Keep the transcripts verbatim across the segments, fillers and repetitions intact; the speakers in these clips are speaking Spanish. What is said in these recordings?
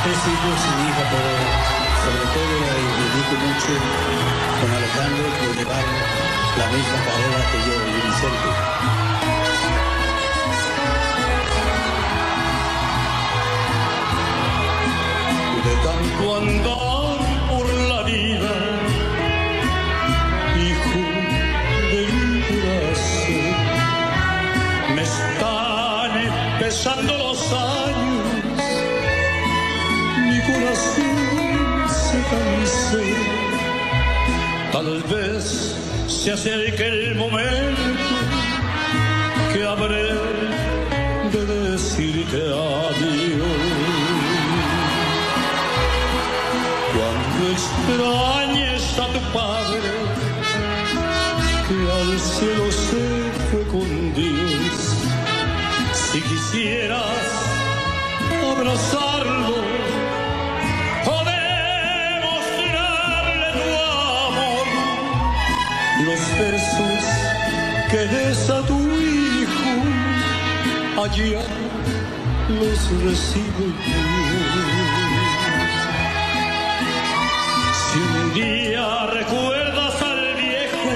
tres hijos y mi hija, pero sobre todo la dedico mucho con Alejandro por llevar la misma carrera que yo y Vicente. De tanto andar por la vida, hijo de mi corazón, me están pesando los años, mi corazón se cansó. Tal vez se acerque el momento que habré de decirte adiós. Cuando extrañes a tu padre, que al cielo se fue con Dios, si quisieras abrazarlo o demostrarle tu amor, los versos que des a tu hijo, allá los recibo yo. Si un día recuerdas al viejo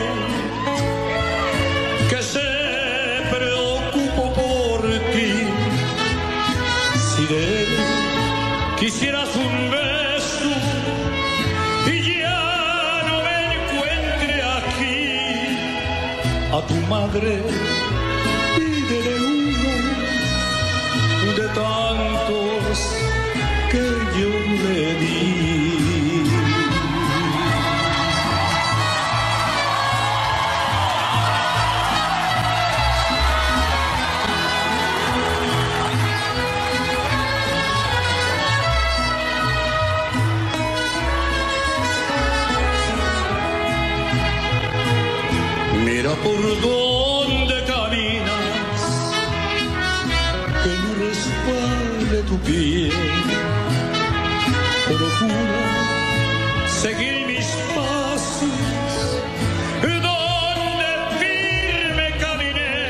que se preocupó por ti, si de él quisieras un beso y ya no me encuentre aquí, a tu madre pídele uno de tantos que yo le di. Mira por dónde caminas, que no resbale tu pie. Procura seguir mis pasos, donde firme caminé,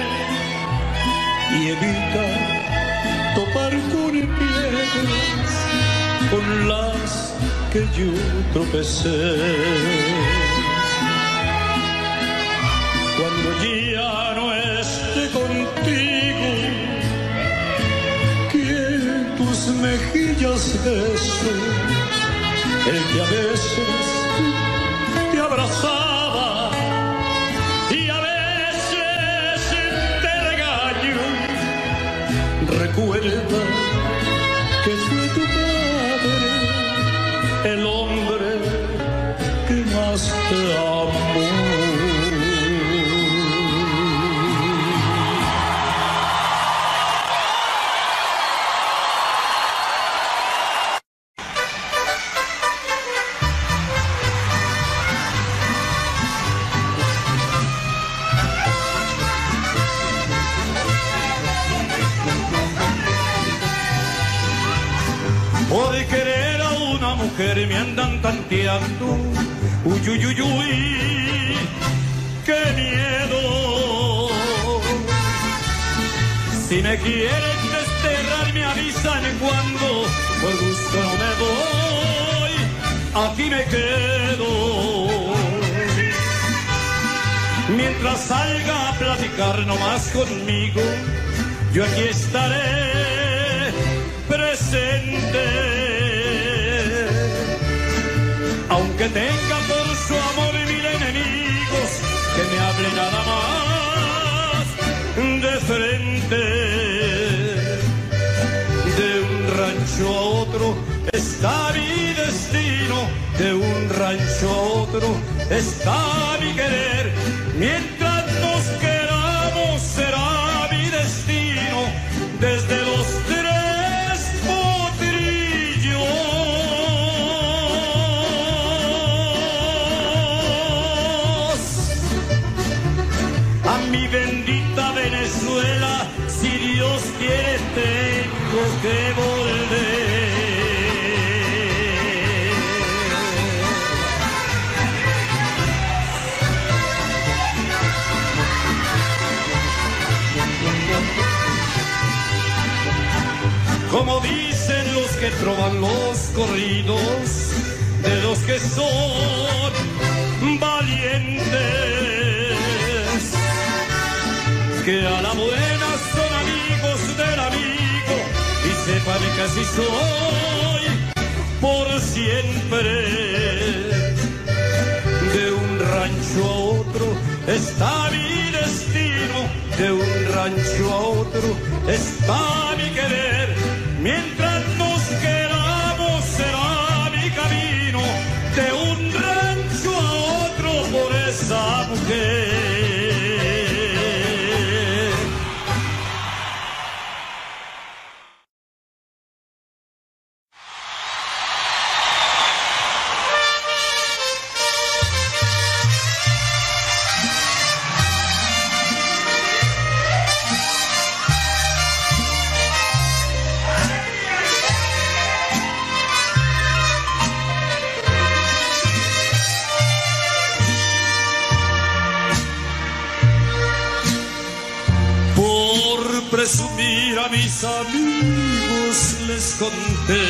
y evita topar con piedras con las que yo tropecé. Cuando ya no esté contigo, quiero tus mejillas beso, el que a veces te abrazaba y a veces te regaño. Recuerda que fue tu padre el hombre que más te amó. Por querer a una mujer me andan tanteando, uy, uy, uy, uy, qué miedo. Si me quieren desterrar me avisan cuando, por gusto no me voy, aquí me quedo. Mientras salga a platicar nomás conmigo, yo aquí estaré presente, aunque tenga por su amor mil enemigos que me hablen nada más de frente. De un rancho a otro está mi destino, de un rancho a otro está mi querer. Mientras nos queramos será mi destino, desde los tres potrillos a mi bendita Venezuela. Si Dios quiere tengo que volver. Como dicen los que trovan los corridos de los que son valientes, que a la buena son amigos del amigo y sepan que así soy por siempre. De un rancho a otro está mi destino, de un rancho a otro está mi querer. Mientras nos queramos será mi camino, de un rancho a otro por esa mujer. Presumir a mis amigos les conté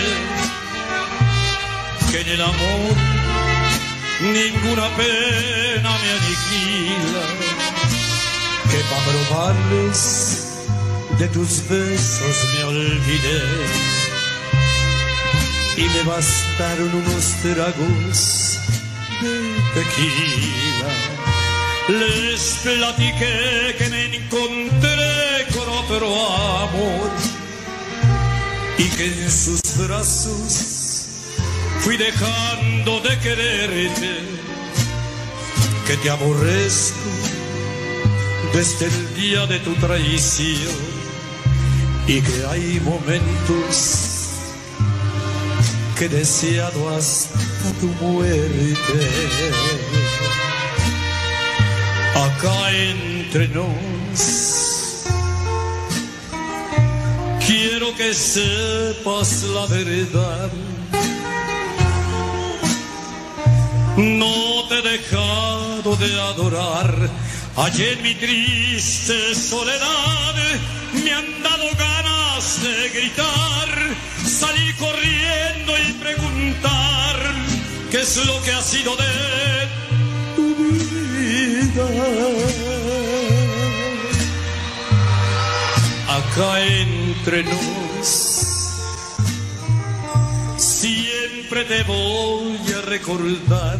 que en el amor ninguna pena me aniquila, que para probarles de tus besos me olvidé y me bastaron unos tragos de tequila. Les platiqué que me encontré con otro amor y que en sus brazos fui dejando de quererte, que te aborrezco desde el día de tu traición y que hay momentos que he deseado hasta tu muerte. Acá entre nos quiero que sepas la verdad. No te he dejado de adorar. Allí en mi triste soledad me han dado ganas de gritar, salir corriendo y preguntar qué es lo que ha sido de tu vida. Acá entre nos siempre te voy a recordar,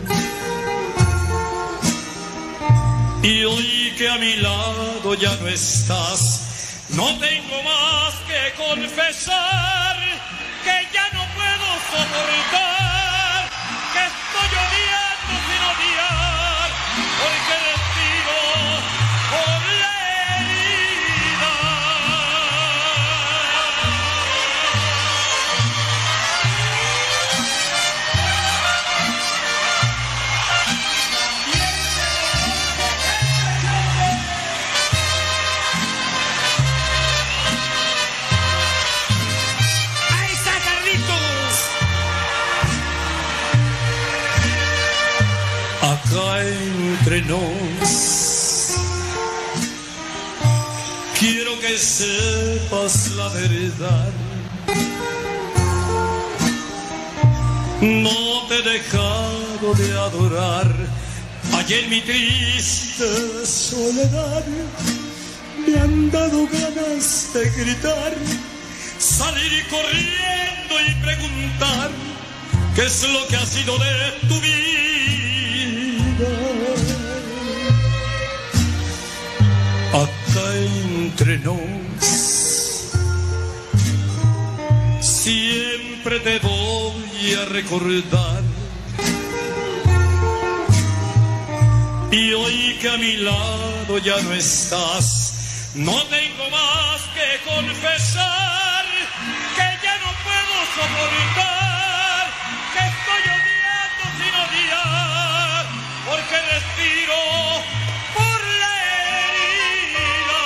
y hoy que a mi lado ya no estás, no tengo más que confesar que ya no puedo soportar, que estoy odiando sin odiar, porque respiro por la herida. ¡Ahí está Carlitos! Acá entre nos quiero que sepas la verdad. No te he dejado de adorar. Allí en mi triste soledad me han dado ganas de gritar, salir corriendo y preguntar qué es lo que ha sido de tu vida. Acá entre nos siempre te voy a recordar, y hoy que a mi lado ya no estás, no tengo más que confesar que ya no puedo soportar, que estoy odiando sin odiar, porque respiro por la herida.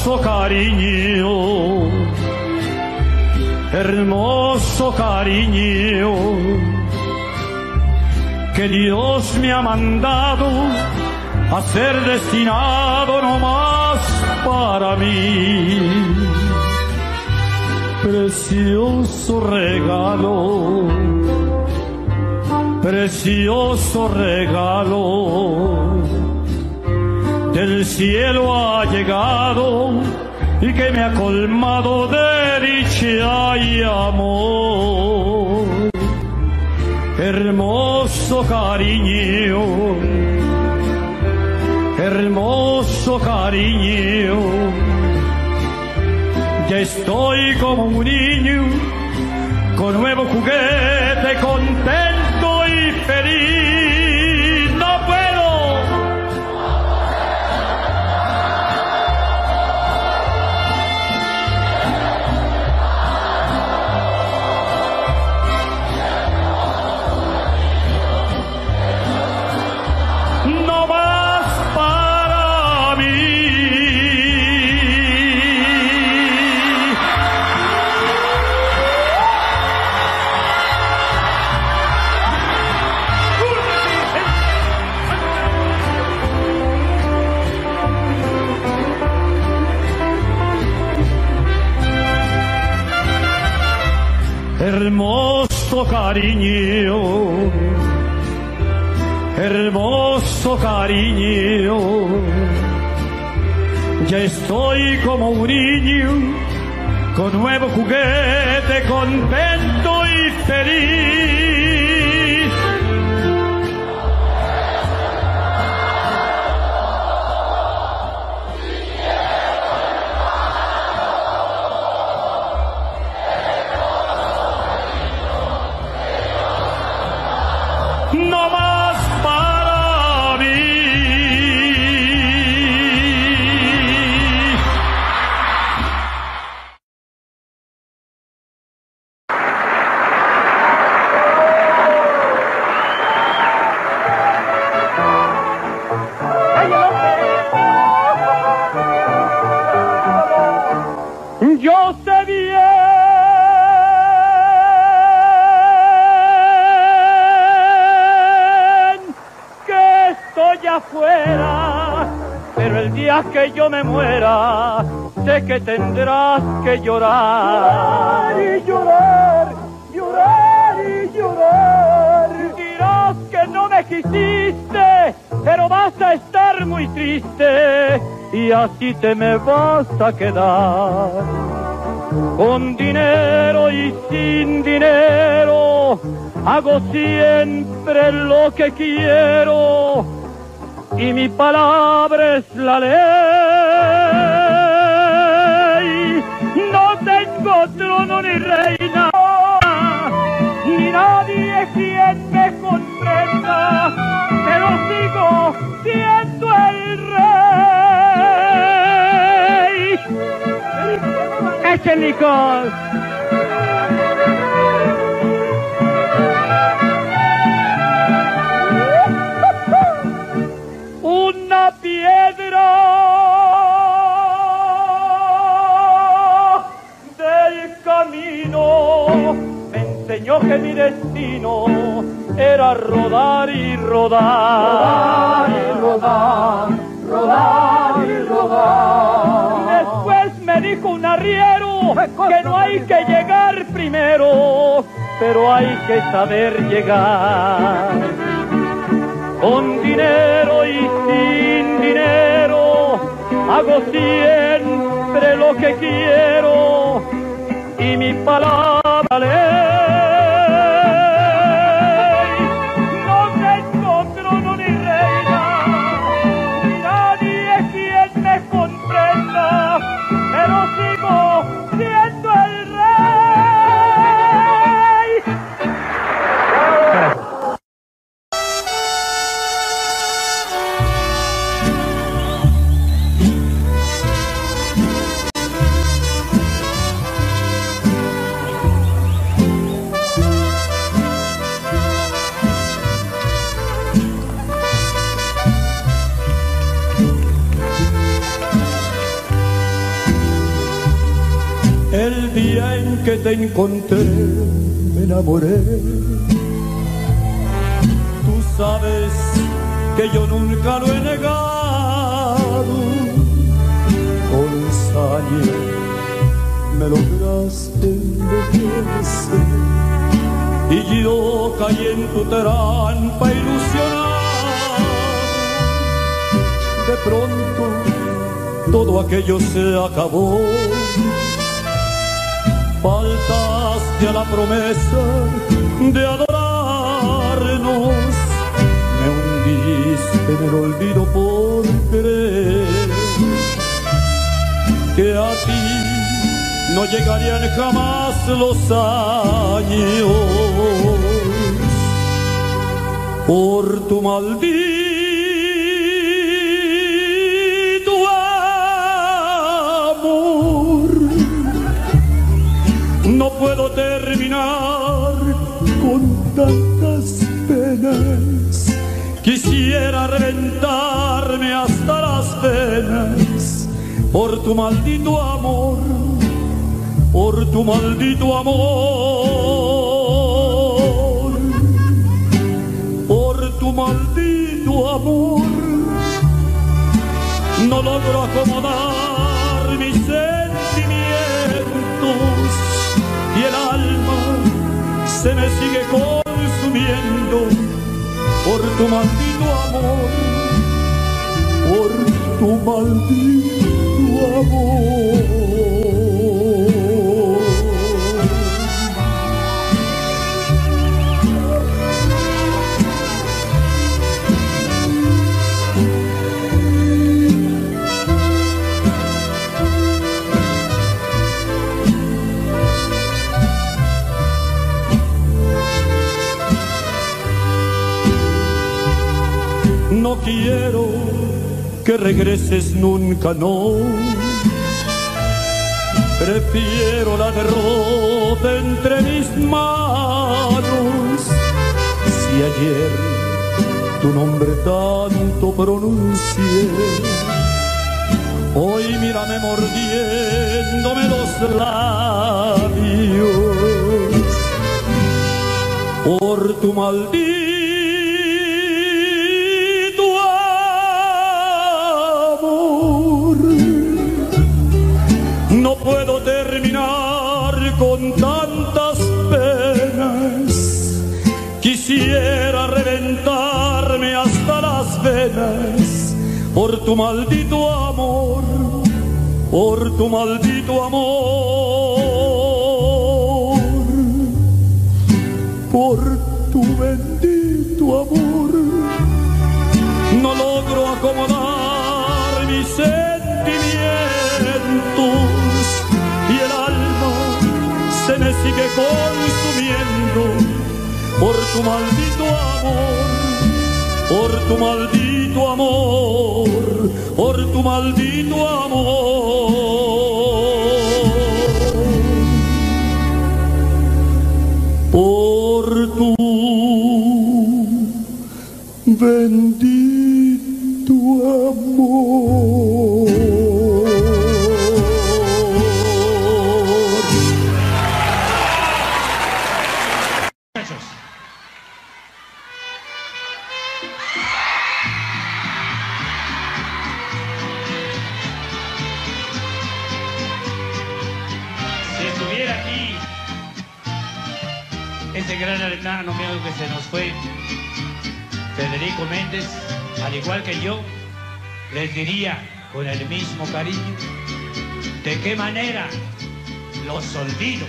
hermoso cariño, hermoso cariño, que Dios me ha mandado a ser destinado nomás para mí. Precioso regalo, precioso regalo, del cielo ha llegado y que me ha colmado de dicha y amor. Hermoso cariño, hermoso cariño, ya estoy como un niño con nuevo juguete, contento y feliz. ¡No puedo! No más para mí. Hermoso cariño, hermoso cariño, ya estoy como un niño con nuevo juguete, contento y feliz. No más para mí. Yo sé bien que estoy afuera, pero el día que yo me muera, sé que tendrás que llorar. Llorar y llorar, llorar y llorar. Dirás que no me quisiste, pero vas a estar muy triste y así te me vas a quedar. Con dinero y sin dinero, hago siempre lo que quiero, y mi palabra es la ley. No tengo trono ni reina, ni nadie quien me comprenda, pero sigo siendo el rey. ¡Eche licor! Una piedra del camino me enseñó que mi destino era rodar y rodar, rodar y rodar, rodar y rodar. Después me dijo un arriero que no hay que llegar primero, pero hay que saber llegar. Con dinero y sin dinero, hago siempre lo que quiero, y mi palabra ley. No tengo trono ni reina, ni nadie quien me comprenda, pero sigo siendo el rey. que te encontré me enamoré. Tú sabes que yo nunca lo he negado. Con saña me lograste envejecer y yo caí en tu trampa ilusionado. De pronto todo aquello se acabó. Faltaste a la promesa de adorarnos. Me hundiste en el olvido por creer que a ti no llegarían jamás los años. Por tu maldito no puedo terminar con tantas penas. Quisiera reventarme hasta las venas por tu maldito amor, por tu maldito amor, por tu maldito amor. No logro acomodar mis sentimientos y el alma se me sigue consumiendo por tu maldito amor, por tu maldito amor. No quiero que regreses nunca, no. Prefiero la derrota entre mis manos. Si ayer tu nombre tanto pronuncié, hoy mírame mordiéndome los labios por tu maldito no puedo terminar con tantas penas. Quisiera reventarme hasta las venas por tu maldito amor, por tu maldito amor, por tu bendito amor. No logro acomodar mis sentimientos y el alma se me sigue consumiendo por tu maldito amor, por tu maldito amor, por tu maldito amor, por tu bendito amor. Este gran hermano mío que se nos fue, Federico Méndez, al igual que yo, les diría con el mismo cariño, ¿de qué manera los olvido?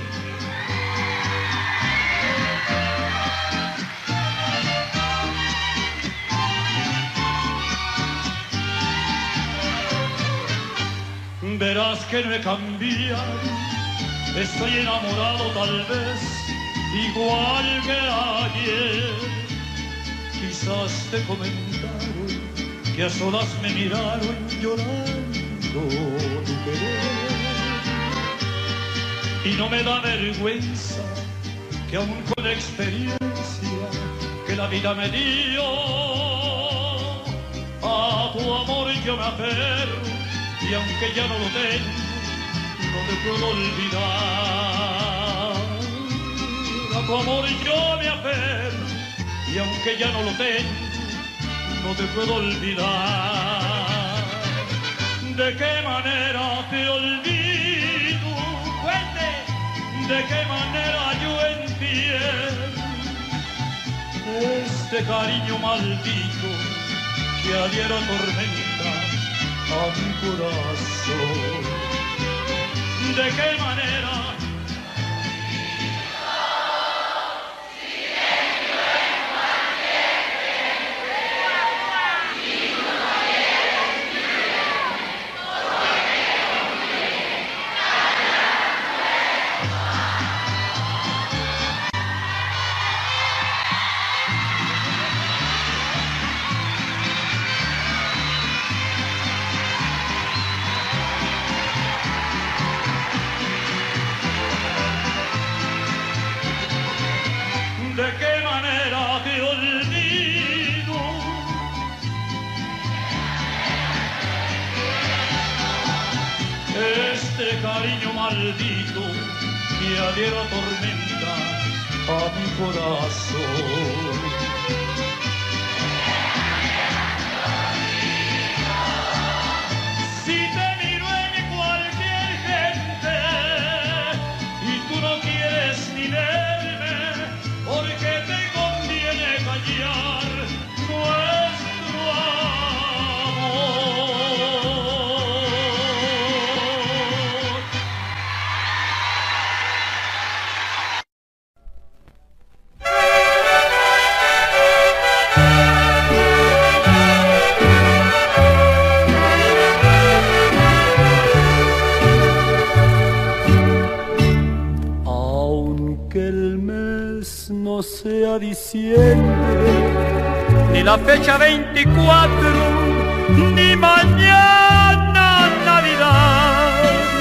Verás que no he cambiado, estoy enamorado tal vez, igual que ayer. Quizás te comentaron que a solas me miraron llorando tu querer. Y no me da vergüenza que aún con la experiencia que la vida me dio, a tu amor yo me aferro, y aunque ya no lo tengo, no te puedo olvidar. tu amor yo me aferro, y aunque ya no lo tengo, no te puedo olvidar. ¿De qué manera te olvido? Cuente. ¿De qué manera yo entiendo este cariño maldito que a diario atormenta a mi corazón? ¿De qué manera? ¿De qué manera te olvido? Este cariño maldito que a diario atormenta a mi corazón. Si te miro en cualquier gente y tú no quieres ni verme, porque te conviene callar nuestro amor. Aunque el mes no sea diciembre, ni la fecha veinticuatro, ni mañana Navidad,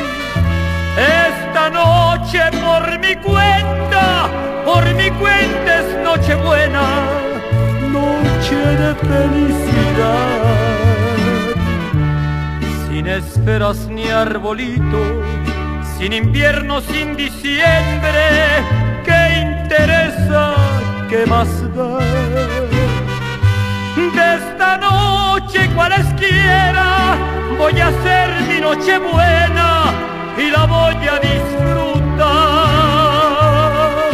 esta noche por mi cuenta, por mi cuenta es Nochebuena, noche de felicidad. Sin esferas ni arbolito, sin invierno, sin diciembre, ¿qué interesa? ¿Qué más da? De esta noche cualesquiera voy a hacer mi noche buena y la voy a disfrutar.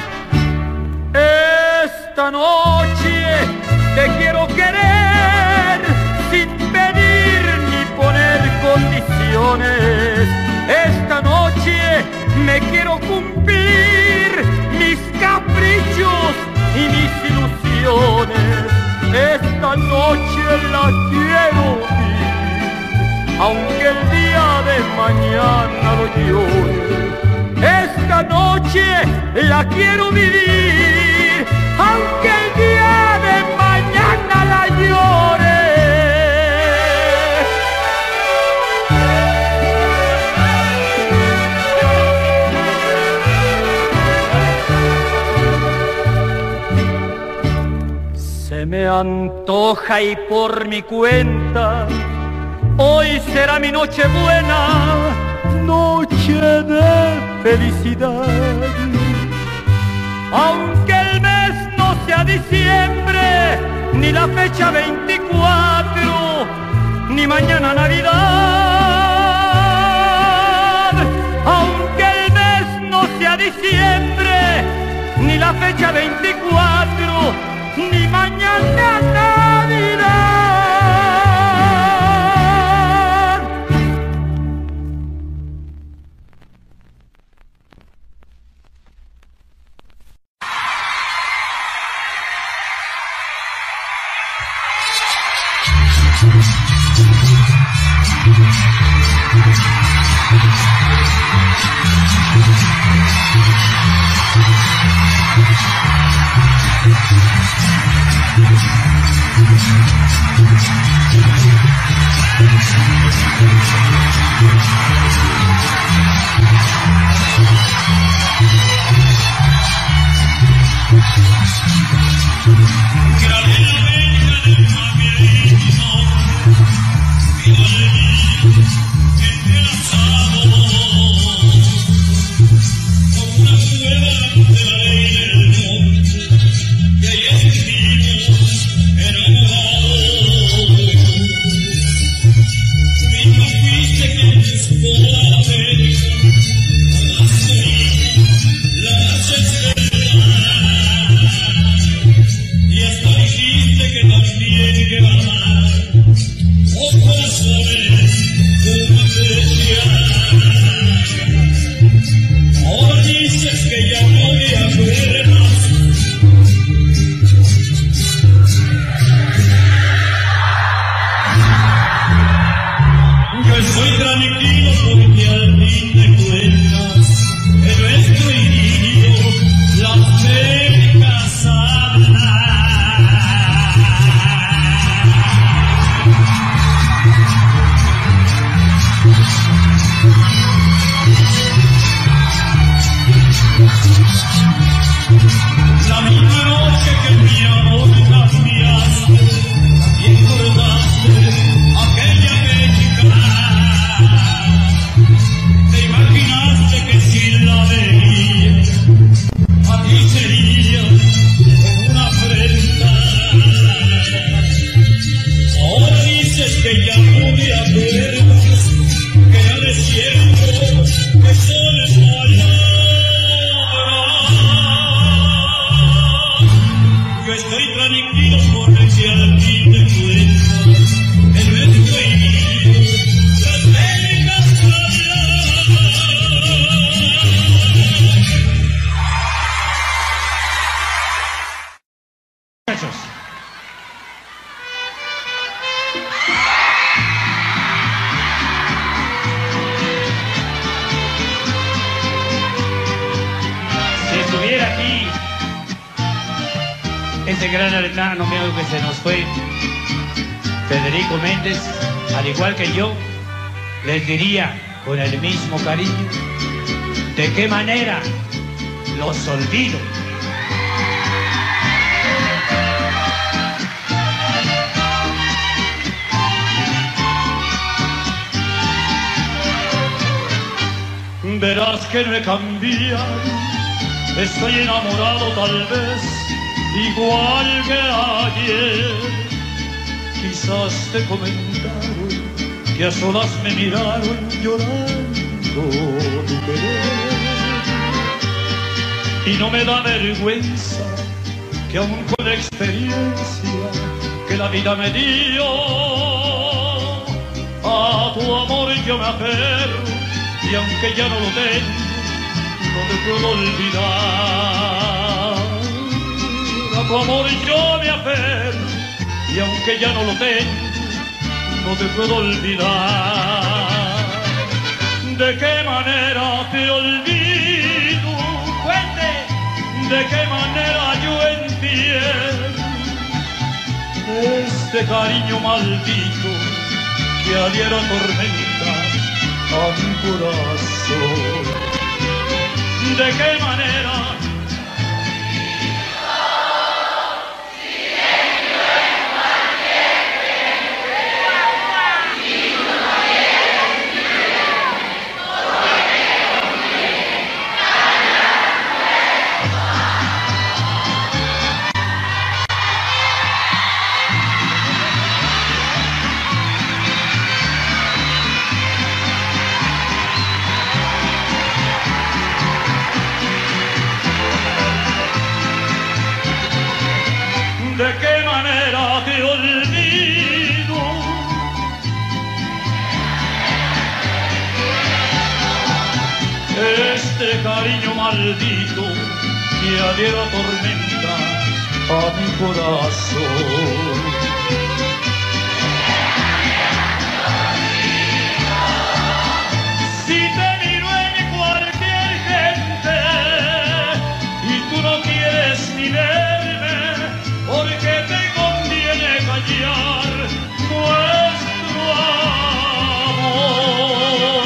Esta noche te quiero querer sin pedir ni poner condiciones. Esta noche me quiero cumplir mis caprichos y mis ilusiones. Esta noche la quiero vivir, aunque el día de mañana lo llore. Esta noche la quiero vivir, aunque el día de mañana la llore. Se me antoja y por mi cuenta, hoy será mi noche buena, noche de felicidad. Aunque el mes no sea diciembre, ni la fecha veinticuatro, ni mañana Navidad. Aunque el mes no sea diciembre, ni la fecha veinticuatro, ni mañana Navidad. Como una cueva de la ley. Yo estoy tranquilo porque si al fin de cuentas el nuestro hijo se tenga Muchachos. Si estuviera aquí ese gran hermano mío que se nos fue, Federico Méndez, al igual que yo, les diría con el mismo cariño de qué manera los olvido. Verás que no he cambiado, estoy enamorado tal vez, igual que ayer. Quizás te comentaron que a solas me miraron llorando tu querer. Y no me da vergüenza que aún con la experiencia que la vida me dio, a tu amor yo me aferro. Y aunque ya no lo tengo, no te puedo olvidar. A tu amor yo me aferro, y aunque ya no lo tengo, no te puedo olvidar. ¿De qué manera te olvido? Cuente. ¿De qué manera yo entiendo este cariño maldito que a diario atormenta a mi corazón? ¿De qué manera? ¿De qué manera te olvido? Este cariño maldito que a diario atormenta a mi corazón. Si te miro en cualquier gente y tú no quieres ni verme, porque te conviene callar nuestro amor.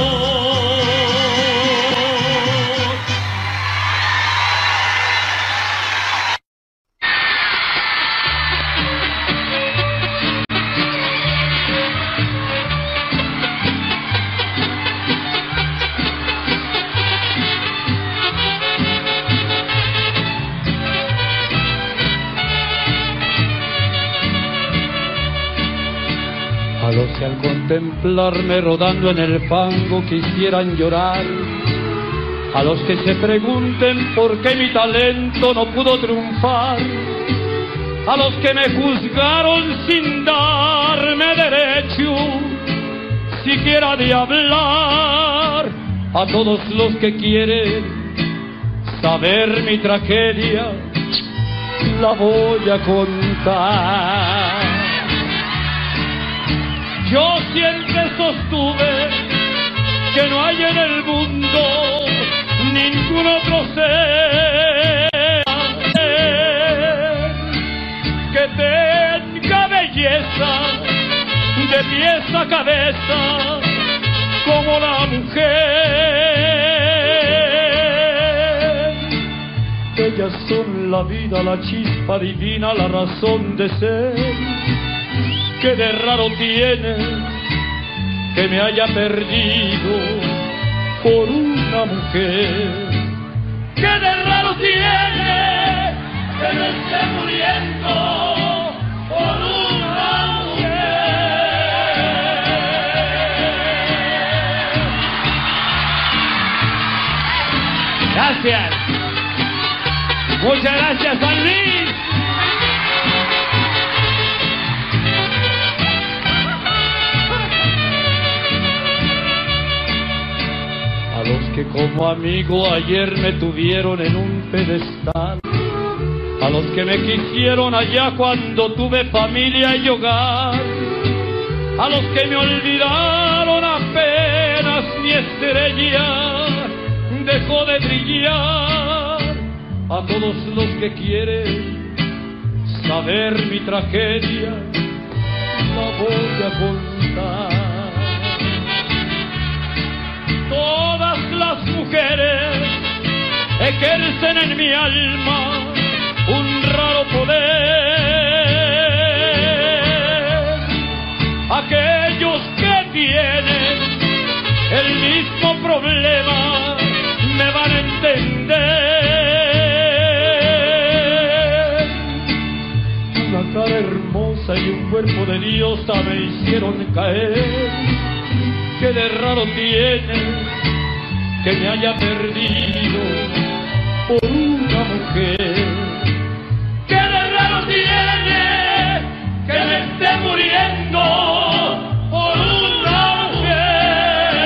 A los que al contemplarme rodando en el fango quisieran llorar, a los que se pregunten por qué mi talento no pudo triunfar, a los que me juzgaron sin darme derecho siquiera de hablar, a todos los que quieren saber mi tragedia, la voy a contar. Yo siempre sostuve que no hay en el mundo ningún otro ser que tenga belleza de pies a cabeza como la mujer. Ellas son la vida, la chispa divina, la razón de ser. ¿Qué de raro tiene que me haya perdido por una mujer? ¿Qué de raro tiene que me esté muriendo por una mujer? Gracias. Muchas gracias, San Luis. como amigo ayer me tuvieron en un pedestal, a los que me quisieron allá cuando tuve familia y hogar, a los que me olvidaron apenas mi estrella dejó de brillar, a todos los que quieren saber mi tragedia la voy a contar. Todas las mujeres ejercen en mi alma un raro poder. Aquellos que tienen el mismo problema me van a entender. Una cara hermosa y un cuerpo de diosa me hicieron caer. ¿Qué de raro tiene que me haya perdido por una mujer? ¿Qué de raro tiene que me esté muriendo por una mujer?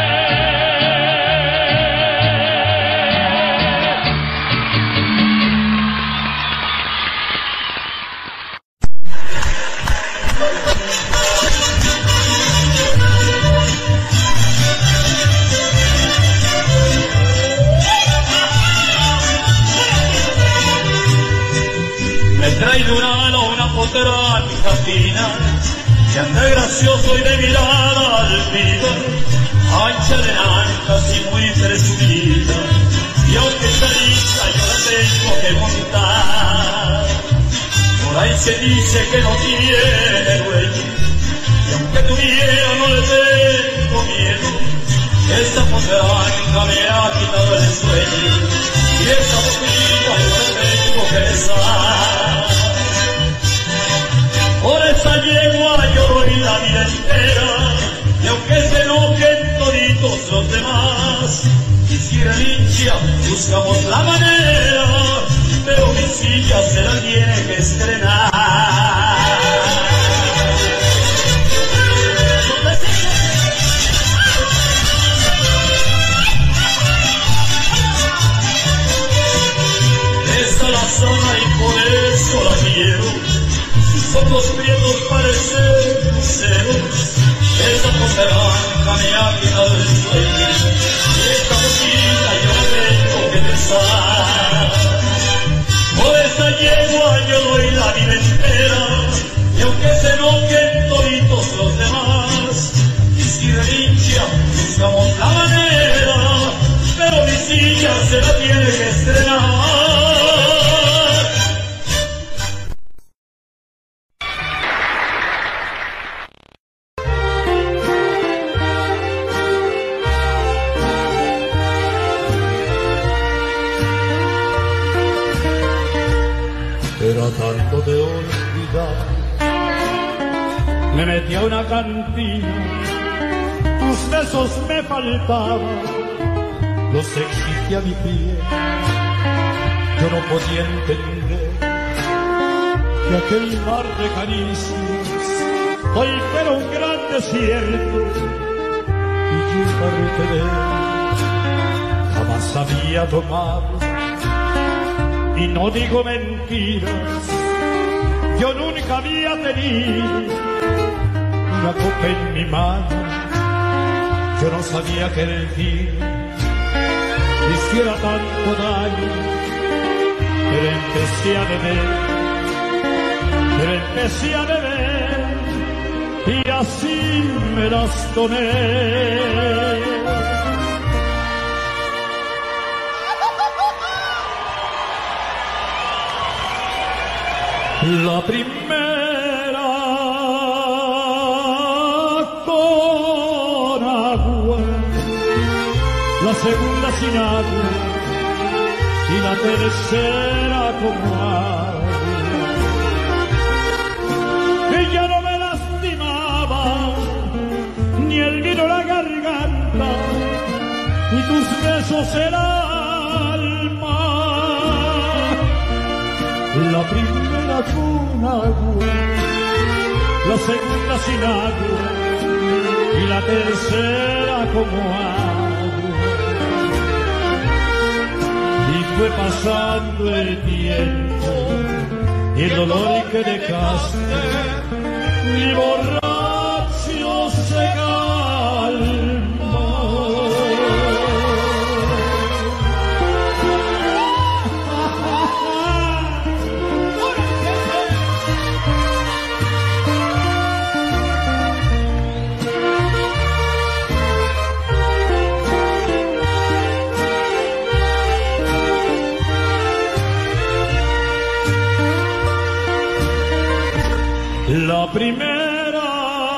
Trae de un halo una potranca fina, que anda gracioso y de mirada altiva, ancha de ancas y muy presumida, y aunque está lista yo la tengo que montar. Por ahí se dice que no tiene dueño, y aunque tuviera no le tengo miedo, esta potranca me ha quitado el sueño, y esta boquita yo la tengo que besar. Por esta yegua yo doy la vida entera, y aunque se enojen toditos los demás, y si relincha buscamos la manera, pero mi silla se la tiene que estrenar. Esta la sana y por eso la quiero. Son los prietos parecen luceros, esa poseranca me ha quitado el sueño, y esta boquita yo la tengo que besar. Por esta yegua yo doy la vida entera, y aunque se enojen toditos los demás, y si relincha buscamos la manera, pero mi silla se la tiene que estrenar. Tratando de olvidar, me metí a una cantina, tus besos me faltaban, los exigía mi piel. Yo no podía entender que aquel mar de caricias hoy fuera un gran desierto, y yo parte de él jamás había tomado. Y no digo mentiras, yo nunca había tenido una copa en mi mano. Yo no sabía que el vino hiciera tanto daño, pero empecé a beber, pero empecé a beber, y así me las tomé. La primera con agua, la segunda sin agua, y la tercera con agua. Ella no me lastimaba, ni el vino la garganta, ni tus besos el alma. La primera con agua, la segunda sin agua, y la tercera como agua. fue pasando el tiempo y el dolor que dejaste, mi borracho se calmó. La primera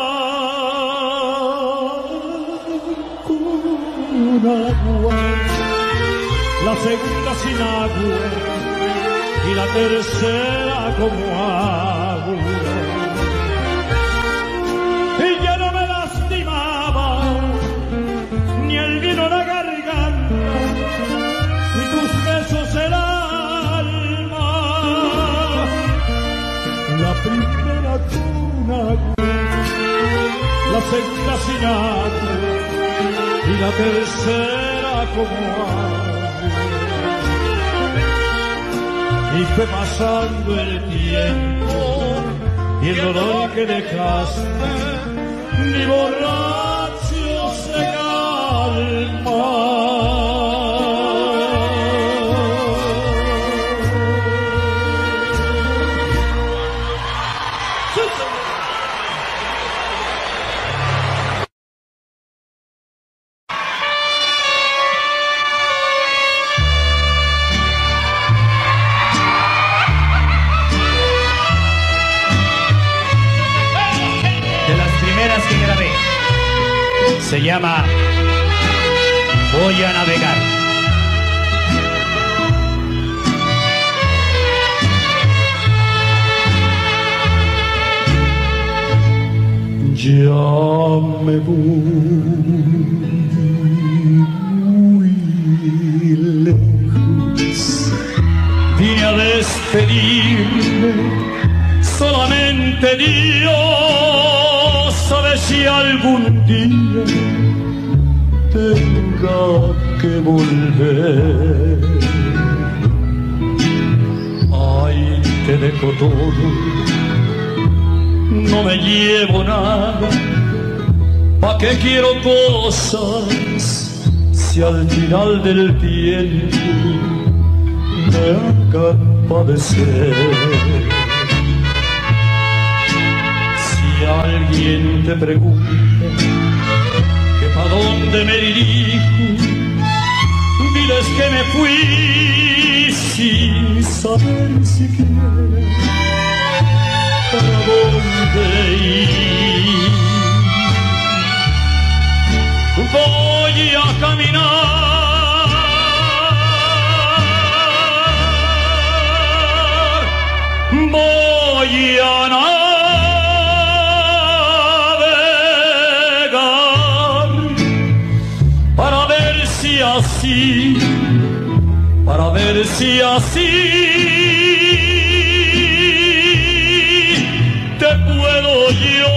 con agua, la segunda sin agua y la tercera como agua. Y ya no me lastimaba ni el vino en la garganta, ni tus besos el alma. La primera con agua, la segunda sin agua y la tercera como agua. Y fue pasando el tiempo y el dolor que dejaste, mi borracho se calma. Se llama Voy a navegar. Ya me voy muy lejos, vine a despedirme, solamente Dios sabe si algún día tenga que volver. Ay, te dejo todo, no me llevo nada, ¿pa' qué quiero cosas si al final del tiempo me hagan padecer? Si alguien te pregunta que pa' dónde me dirijo, diles que me fui sin saber siquiera para dónde ir. Voy a caminar, voy a navegar, para ver si así, para ver si así te puedo yo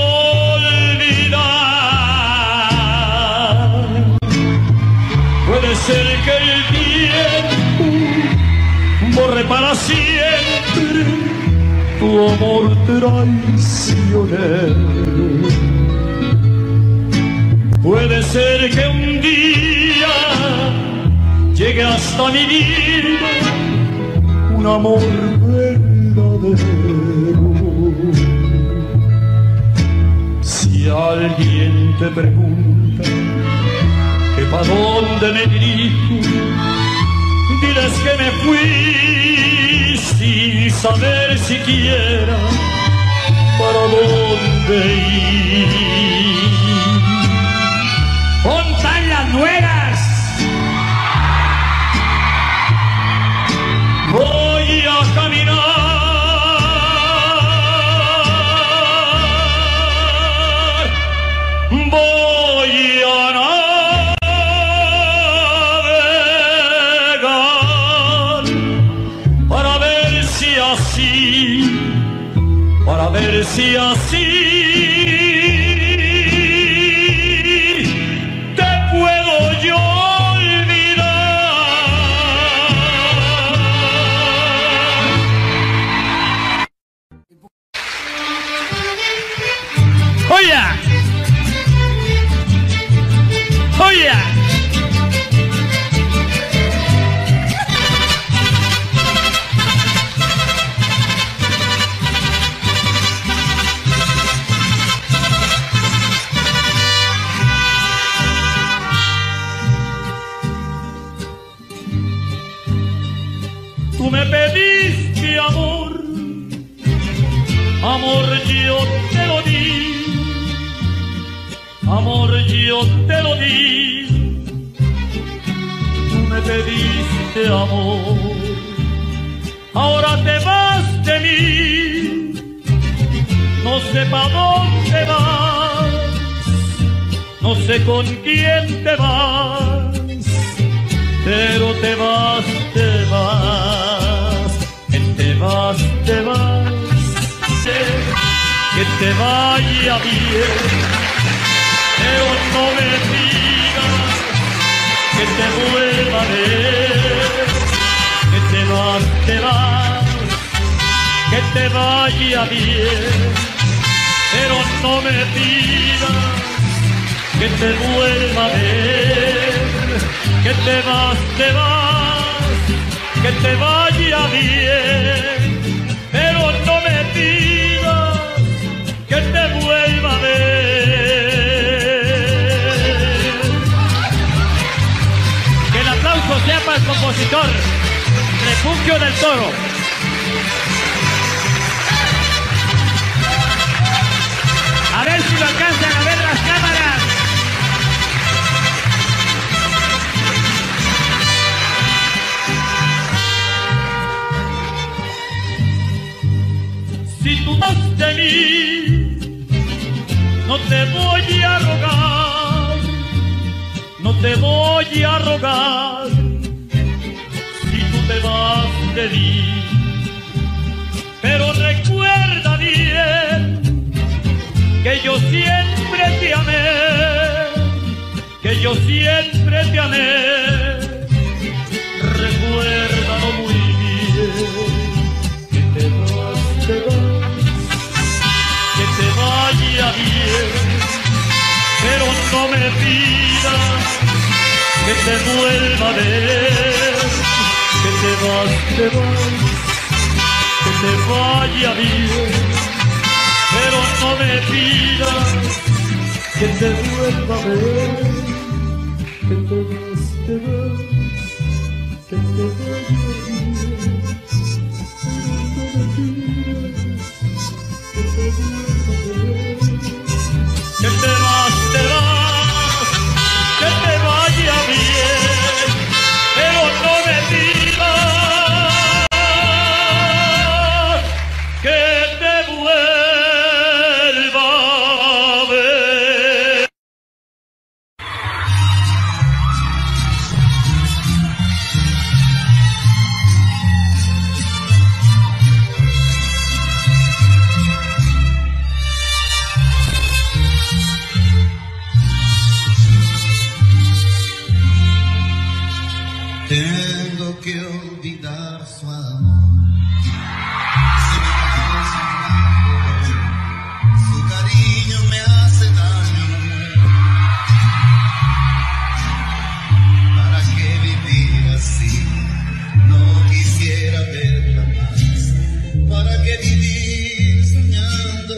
olvidar. Puede ser que el tiempo borre para siempre tu amor traicionero. Puede ser que un día llegue hasta mi vida un amor verdadero. Si alguien te pregunta que pa' dónde me dirijo, diles que me fui sin saber siquiera para dónde ir. ¡Pontan las nueras! Voy a caminar, voy a navegar, para ver si así, para ver si así te puedo yo olvidar. ¡Oya! ¡Oya! Tú me pediste amor, amor yo te lo di, amor yo te lo di. Tú me pediste amor, ahora te vas de mí, no sé pa' dónde vas, no sé con quién te vas, pero te vas, te vas, que te vas, te vas, que te vaya bien, pero no me digas que te vuelva a ver, que te vas, te vas, que te vaya bien, pero no me digas que te vuelva a ver, que te vas, te vas, que te vaya bien, pero no me digas que te vuelva a ver. Que el aplauso sea para el compositor, Refugio del Toro. A ver si lo alcanzan a ver las cámaras. Si tú vas de mí, no te voy a rogar, no te voy a rogar. Si tú te vas de mí, pero recuerda bien que yo siempre te amé, que yo siempre te amé. Recuérdalo muy bien, que te vas, te vas, que te vaya bien, pero no me pidas que te vuelva a ver, que te vas, te vas, que te vaya bien, pero no me pidas que te vuelva a ver, que te vas, te vas, que te vaya bien, pero no me pidas que te vuelva a ver, que te vas, te vas, que te vaya bien, pero no me pidas que te vuelva a ver. Tengo que olvidar su amor, se me causa un su cariño me hace daño. ¿Para qué vivir así? No quisiera verla más. ¿Para qué vivir soñando?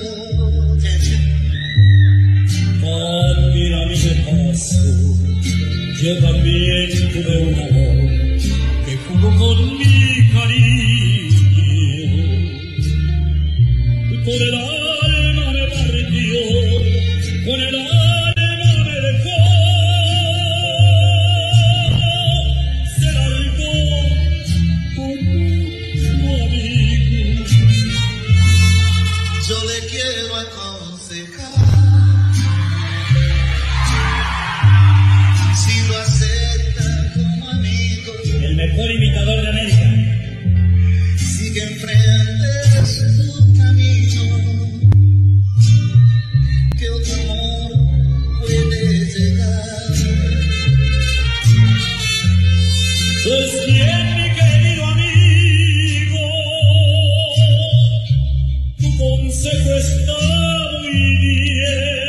También a mí me pasó, yo también tuve un amor que jugó con mi cariño, por el alma me partió, con el alma me dejó, se largó como un amigo. Yo le quiero aconsejar, si lo acepta como amigo, El mejor imitador de América. sigue enfrente su camino, que otro amor puede llegar. Pues bien, mi querido amigo, tu consejo está muy bien.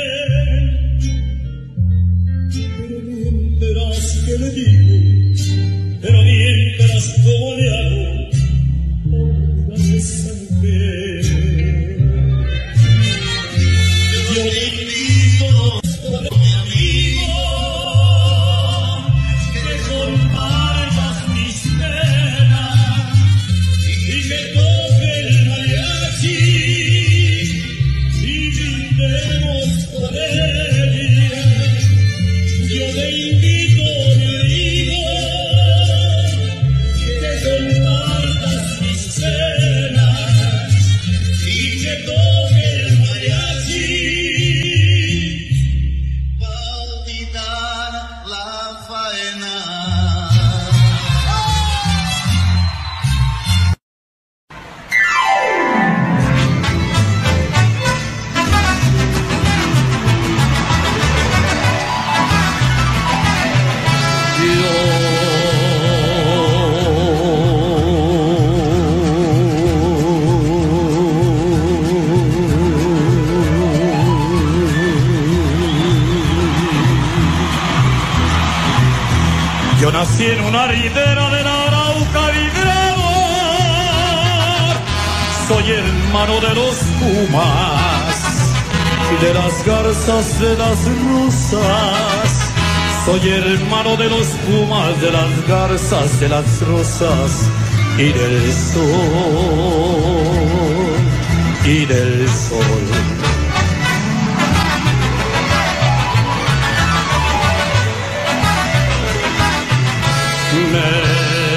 en una ribera de la Arauca vibrador. Soy hermano de los pumas y de las garzas de las rosas. Soy hermano de los pumas, de las garzas, de las rosas y del sol, y del sol. Me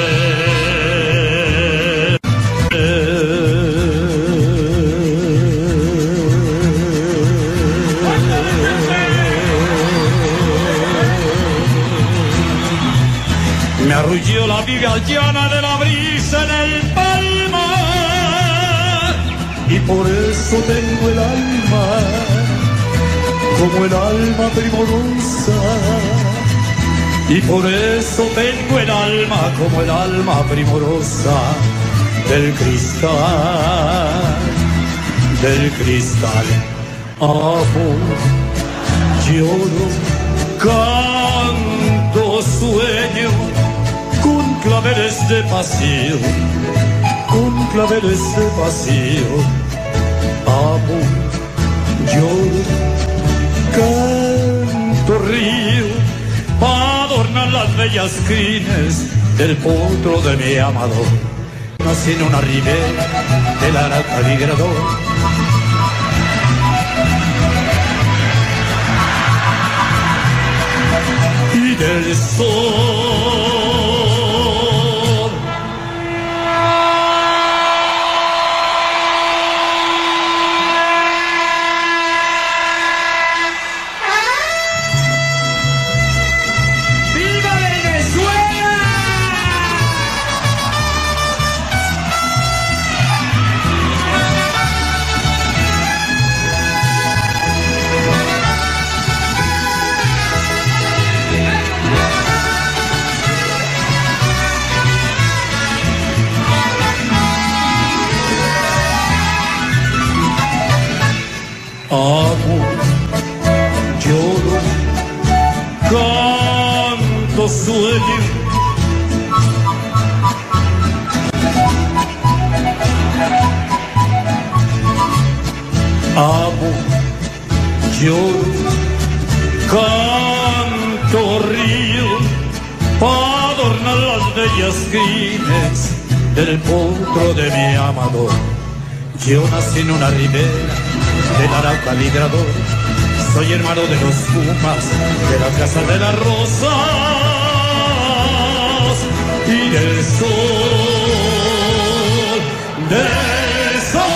Me arrulló la viga llana de la brisa en el palmar, y por eso tengo el alma como el alma primorosa, y por eso tengo el alma como el alma primorosa del cristal, del cristal. Amo, lloro, canto, sueño con claveles de pasión, con claveles de pasión. Amo, lloro, canto, río, pa' adornar las bellas crines del potro de mi amado. Nací en una ribera del Arauca migrador. Y del sol. Amo, lloro, canto, sueño. Amo, lloro, canto, río, pa' adornar las bellas crines del potro de mi amador. Yo nací en una ribera del Arauca migrador, soy hermano de los pumas, de las casas de las rosas y del sol, del sol.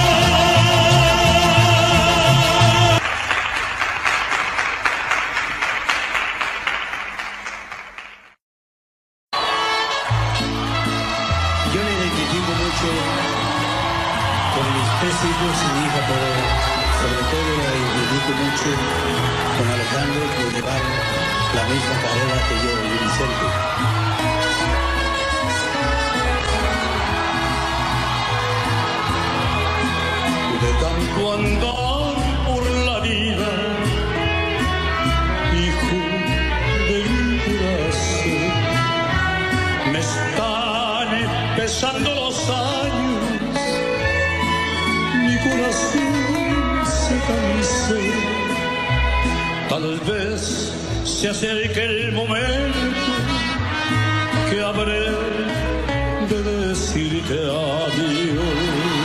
Yo me identifico mucho con mis tres hijos y mi hija, pero sobre todo me identifico mucho con Alejandro, que llevar la misma carrera que yo y Vicente. De tanto andar por la vida, hijo de mi corazón, me están pesando los años, mi corazón se cansó. Tal vez se acerque el momento que habré de decirte adiós.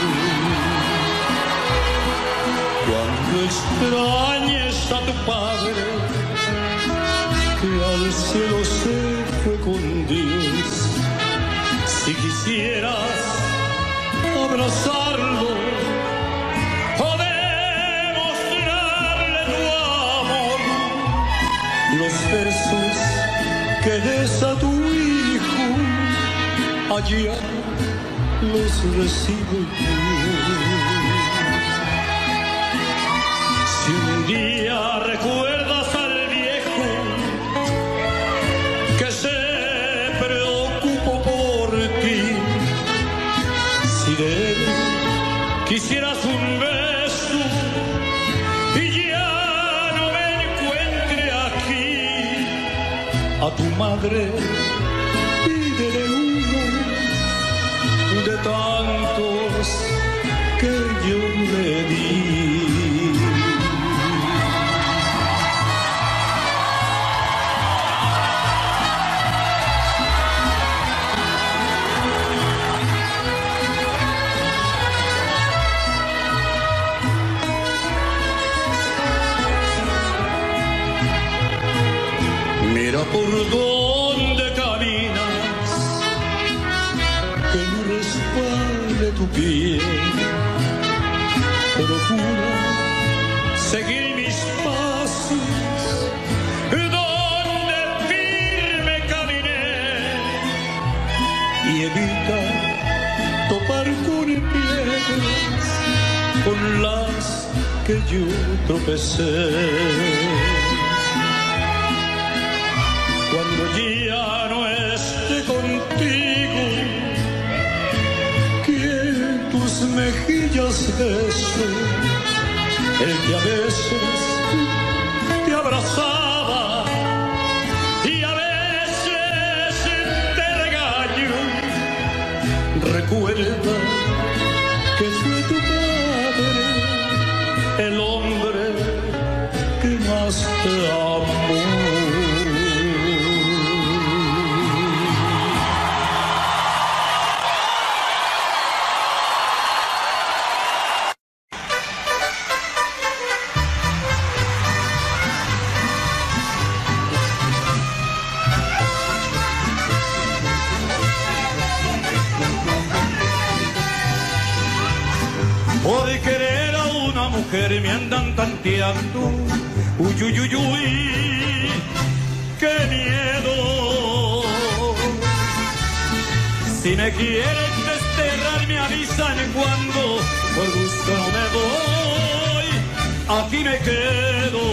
Cuando extrañes a tu padre, que al cielo se fue con Dios, si quisieras abrazarlo o demostrarle tu amor, los versos que des a tu hijo, allá los recibo yo. Si un día recuerdas al viejo que se preocupó por ti, si de él quisieras un beso y ya no me encuentre aquí, a tu madre de tantos que yo le di. Mira por dónde caminas, que no resbale tu pie. Procura seguir mis pasos, donde firme caminé, y evita topar con piedras con las que yo tropecé. Cuando ya no esté contigo, quiero tus mejillas beso, el que a veces te abrazaba y a veces te regaño. Recuerda que fue tu padre, el hombre que más te amó. Por querer a una mujer me andan tanteando, uy, uy, uy, uy, qué miedo. Si me quieren desterrar me avisan cuando, por gusto no me voy, aquí me quedo.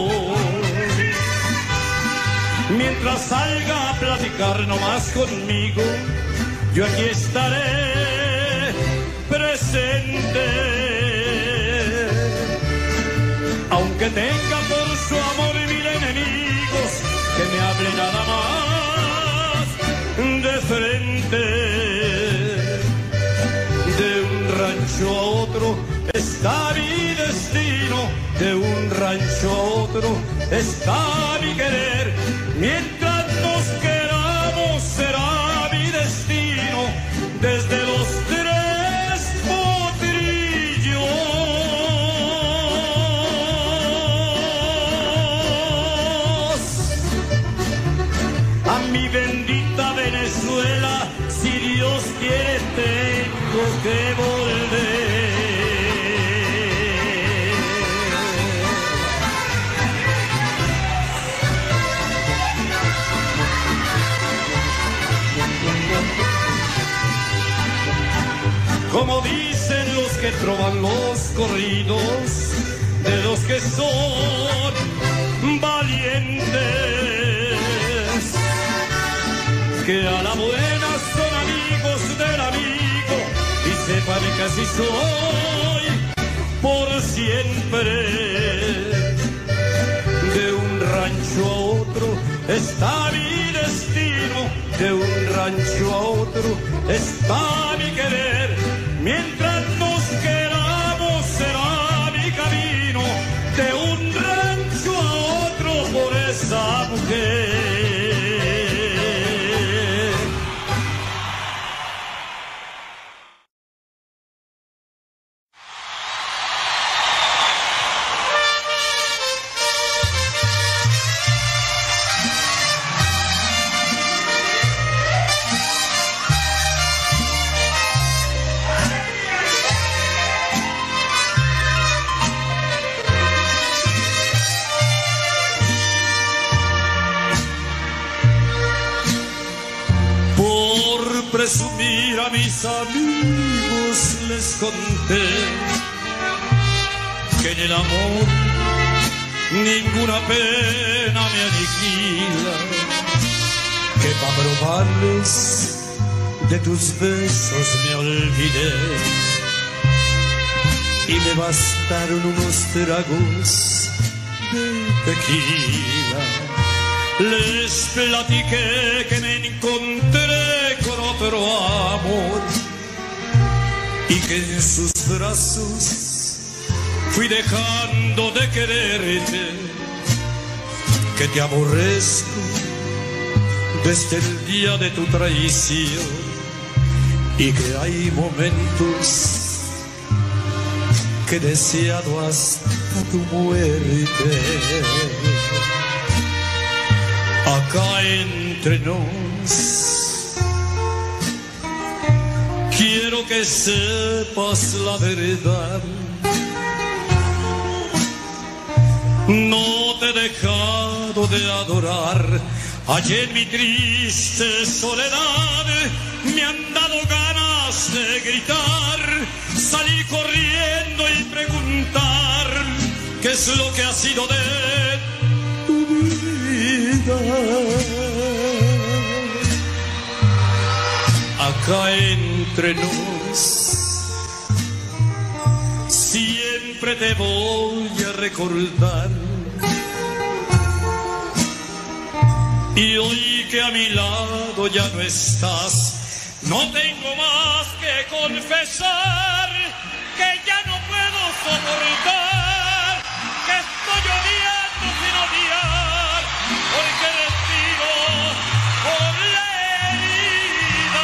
Mientras salga a platicar nomás conmigo, yo aquí estaré presente, aunque tenga por su amor mil enemigos que me hablen nada más de frente. De un rancho a otro está mi destino, de un rancho a otro está mi querer. Mientras nos queramos será mi destino, desde los tres potrillos a mi bendita Venezuela. Si Dios quiere tengo que volver. Como dicen los que trovan los corridos, de los que son valientes, que a la buena son amigos del amigo, y sepan que así soy por siempre. De un rancho a otro está mi destino, de un rancho a otro está mi querer. Mientras nos queramos será mi camino, de un rancho a otro por esa mujer. Presumir a mis amigos les conté que en el amor ninguna pena me aniquila, que para probarles de tus besos me olvidé y me bastaron unos tragos de tequila. Les platiqué que me encontré con otro amor y que en sus brazos fui dejando de quererte, que te aborrezco desde el día de tu traición y que hay momentos que he deseado hasta tu muerte. Acá entre nos quiero que sepas la verdad. No te he dejado de adorar. Allí en mi triste soledad me han dado ganas de gritar, salir corriendo y preguntar qué es lo que ha sido de tu vida. Acá entre nos siempre te voy a recordar. Y hoy que a mi lado ya no estás, no tengo más que confesar que ya no puedo soportar, que estoy odiando sin odiar, porque respiro por la herida.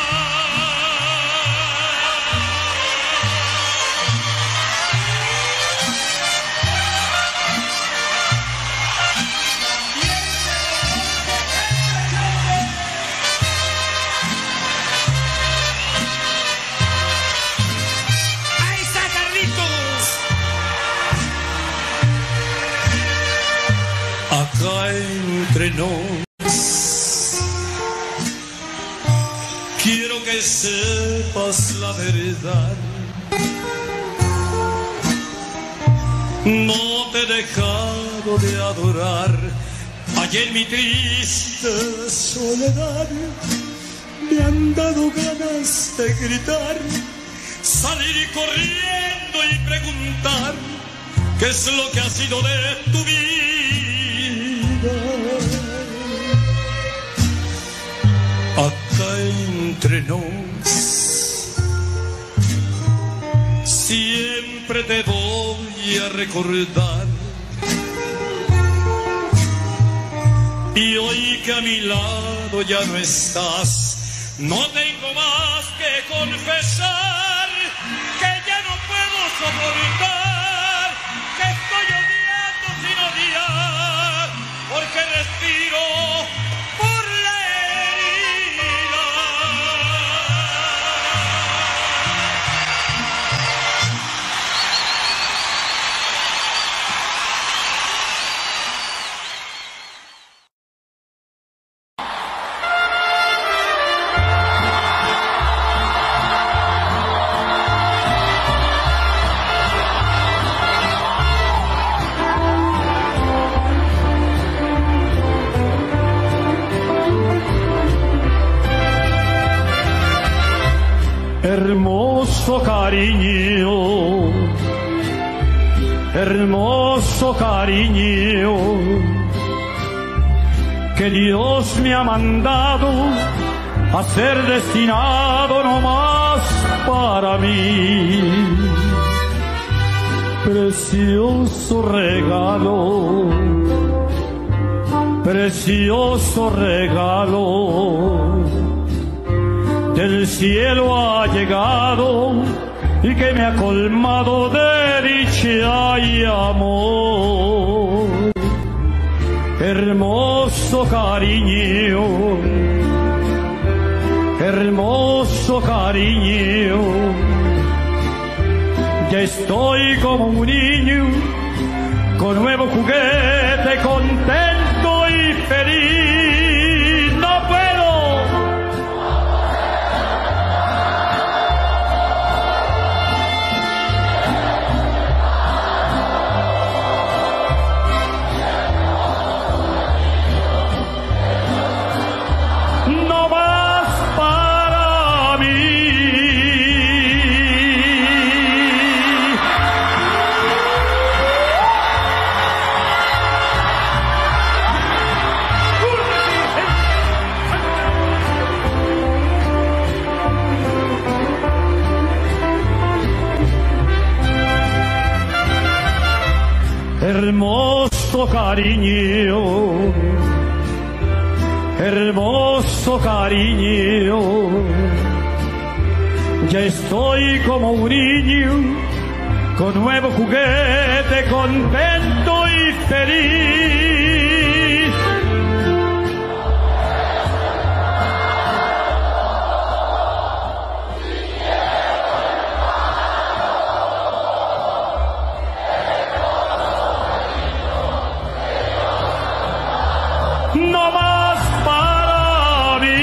Acá entre nos quiero que sepas la verdad. No te he dejado de adorar. Allí en mi triste soledad me han dado ganas de gritar, salir corriendo y preguntar qué es lo que ha sido de tu vida. Acá entre nos siempre te voy a recordar. Y hoy que a mi lado ya no estás, no tengo más que confesar que ya no puedo soportar, que estoy odiando sin odiar, porque respiro por la herida. Hermoso cariño, hermoso cariño, que Dios me ha mandado a ser destinado nomás para mí. Precioso regalo, precioso regalo, del cielo ha llegado y que me ha colmado de dicha y amor. Hermoso cariño, hermoso cariño, ya estoy como un niño con nuevo juguete, contento y feliz. No puedo. ¡Uh! Hermoso cariño, hermoso cariño, ya estoy como un niño, con nuevo juguete, contento y feliz. No más para mí.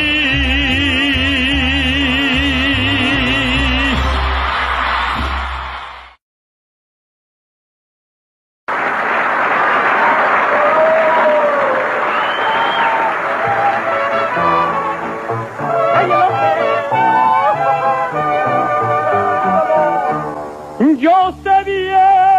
Yo sé bien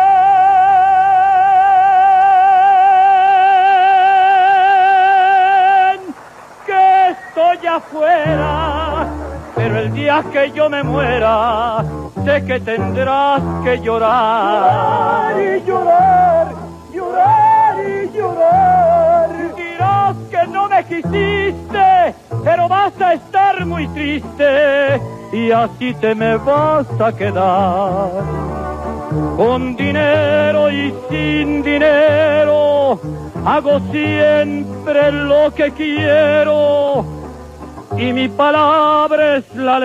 que estoy afuera, pero el día que yo me muera, sé que tendrás que llorar y llorar, llorar y llorar. Dirás que no me quisiste, pero vas a estar muy triste y así te me vas a quedar. Con dinero y sin dinero, hago siempre lo que quiero, y mi palabra es la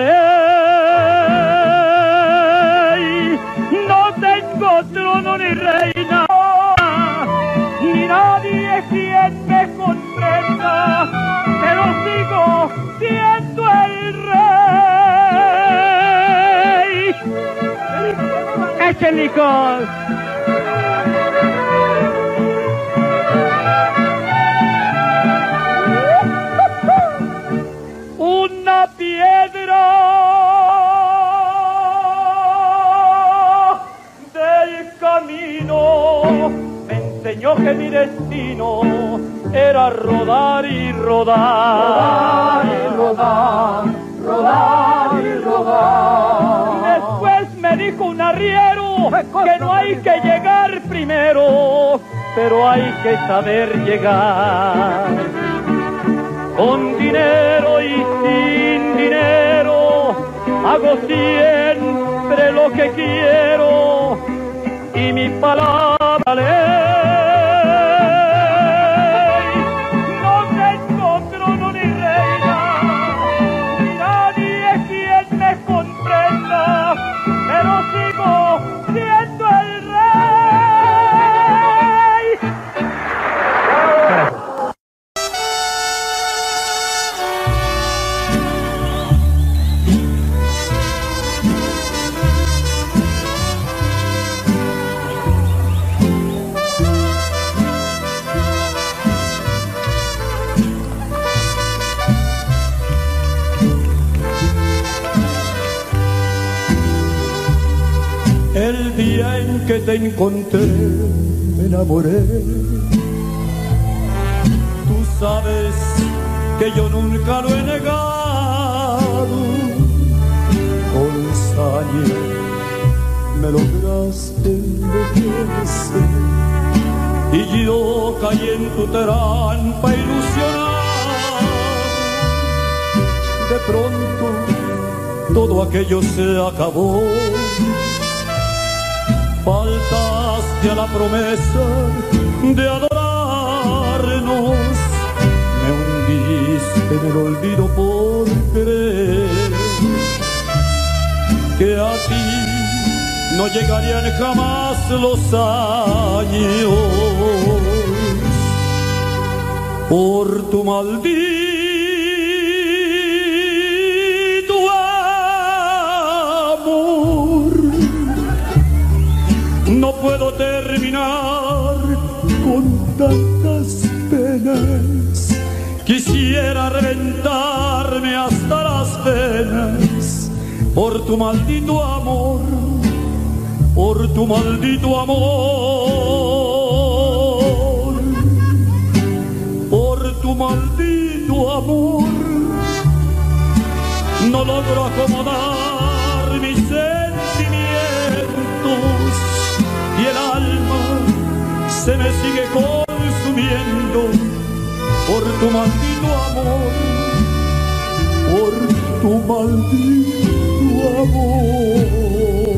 ley. No tengo trono ni reina, ni nadie quien me comprenda, pero sigo siendo el rey. ¡Echen licor! Una piedra del camino me enseñó que mi destino era rodar y rodar, rodar y rodar, rodar y rodar. Después me dijo un arriero que no hay que llegar primero, pero hay que saber llegar. Con dinero y sin dinero, hago siempre lo que quiero, y mi palabra ley. No tengo trono ni reina, ni nadie quien me comprenda, pero sigo siendo el rey. El día en que te encontré, me enamoré. Tú sabes que yo nunca lo he negado. Con saña me lograste enloquecer, y yo caí en tu trampa ilusionado. De pronto todo aquello se acabó. Faltaste a la promesa de adorarnos, me hundiste en el olvido por creer que a ti no llegarían jamás los años por tu maldito amor. No puedo terminar con tantas penas, quisiera reventarme hasta las venas por tu maldito amor, por tu maldito amor, por tu maldito amor. No logro acomodar mis sentimientos y el alma tu maldito amor, por tu maldito amor.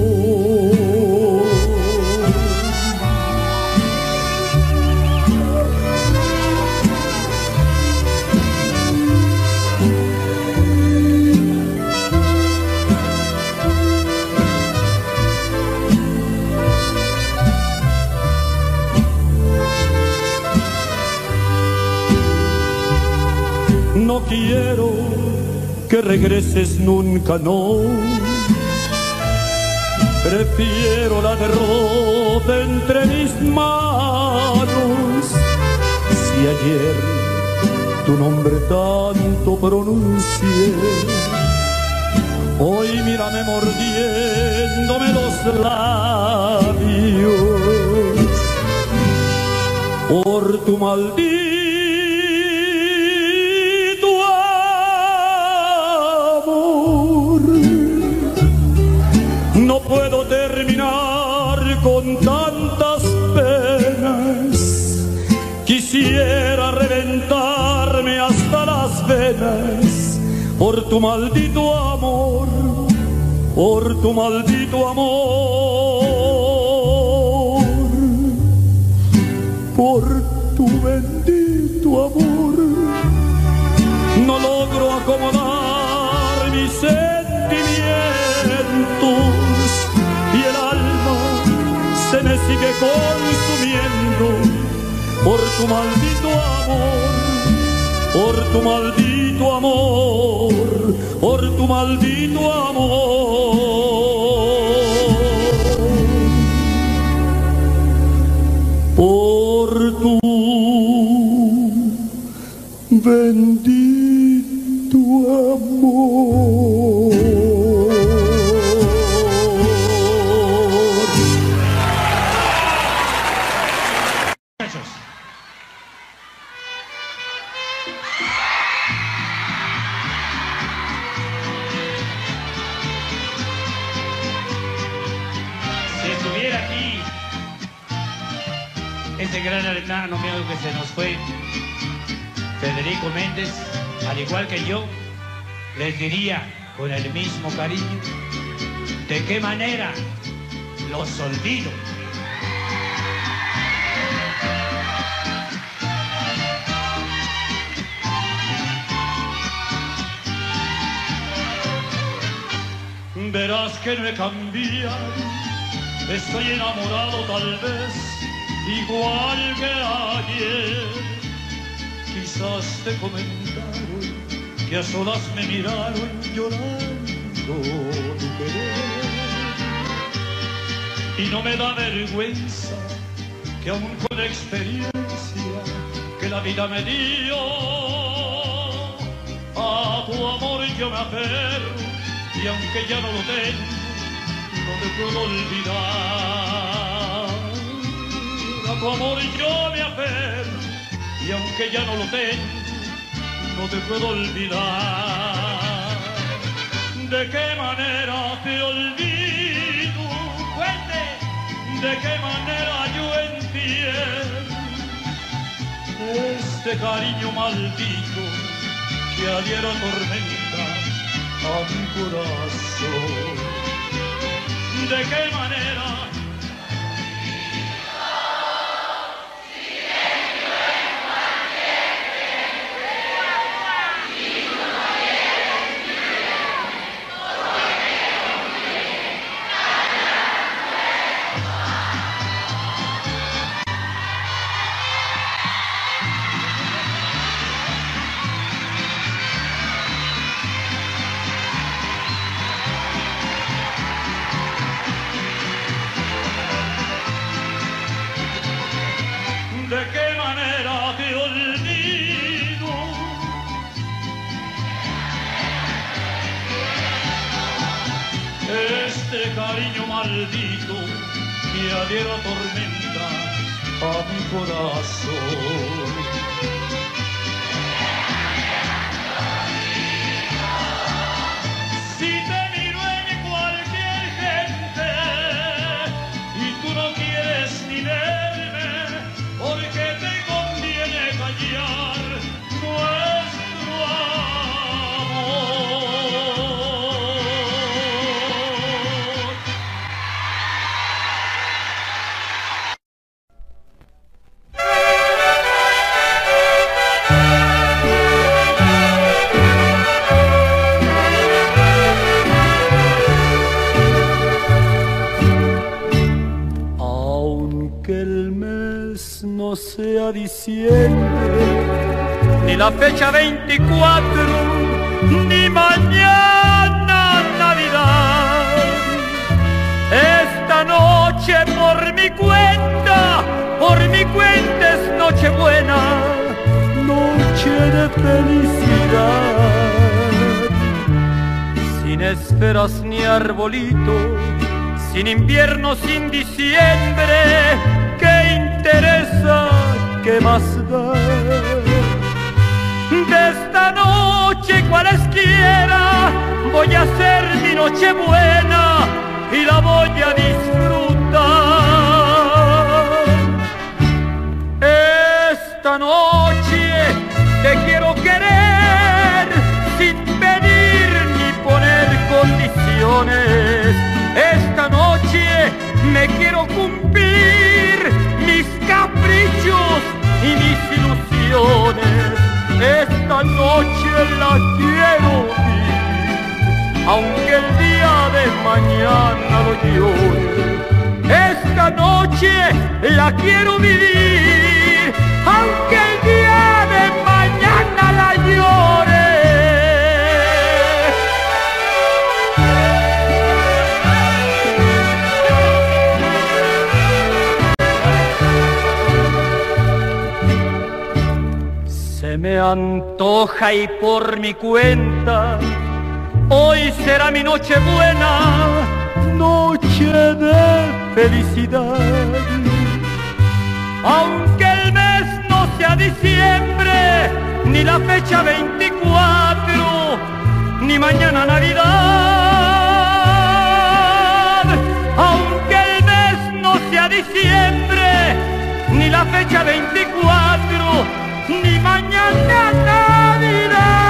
No quiero que regreses nunca, no. Prefiero la derrota entre mis manos. Si ayer tu nombre tanto pronuncié, hoy mírame mordiéndome los labios por tu maldito no puedo terminar con tantas penas. Quisiera reventarme hasta las venas por tu maldito amor, por tu maldito amor, por tu bendito amor. No logro acomodar mis sentimientos y el alma se me sigue consumiendo por tu maldito amor, por tu maldito amor, por tu maldito amor, por tu bendito amor. Ese gran hermano mío que se nos fue, Federico Méndez, al igual que yo, les diría con el mismo cariño, ¿de qué manera los olvido? Verás que no he cambiado, estoy enamorado tal vez, igual que ayer. Quizás te comentaron que a solas me miraron llorando tu querer. Y no me da vergüenza que aún con la experiencia que la vida me dio, a tu amor yo me aferro, y aunque ya no lo tengo, no te puedo olvidar. A tu amor yo me aferro, y aunque ya no lo tengo, no te puedo olvidar. ¿De qué manera te olvido? Cuente. ¿De qué manera yo entiendo este cariño maldito que a diario atormenta a mi corazón? ¿De qué manera? ¿De qué manera te olvido? Este cariño maldito que a diario atormenta a mi corazón. Si te miro en cualquier gente y tú no quieres ni verme, porque te conviene callar, no aunque el mes no sea diciembre, ni la fecha veinticuatro, ni mañana Navidad. Esta noche por mi cuenta, por mi cuenta es Nochebuena, noche de felicidad. Sin esferas ni arbolito, sin invierno, sin diciembre, ¿qué interesa? ¿Qué más da? De esta noche cualesquiera voy a hacer mi Nochebuena y la voy a disfrutar. Esta noche te quiero querer sin pedir ni poner condiciones. Esta noche me quiero cumplir mis caprichos y mis ilusiones. Esta noche la quiero vivir, aunque el día de mañana lo llore. Esta noche la quiero vivir, aunque el día de mañana la llore. Se me antoja y por mi cuenta hoy será mi Nochebuena, noche de felicidad. Aunque el mes no sea diciembre, ni la fecha veinticuatro, ni mañana Navidad. Aunque el mes no sea diciembre, ni la fecha veinticuatro, ni mañana Navidad.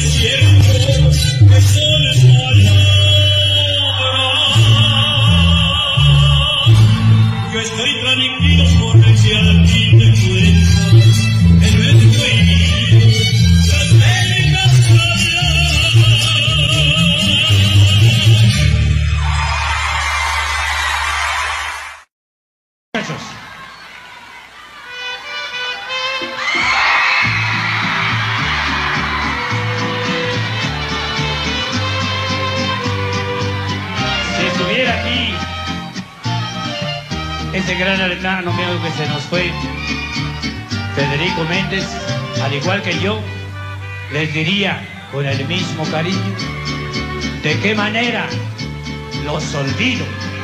Que solo es palabra. ayer aquí, ese gran hermano mío que se nos fue, Federico Méndez, al igual que yo, les diría con el mismo cariño, de qué manera los olvido.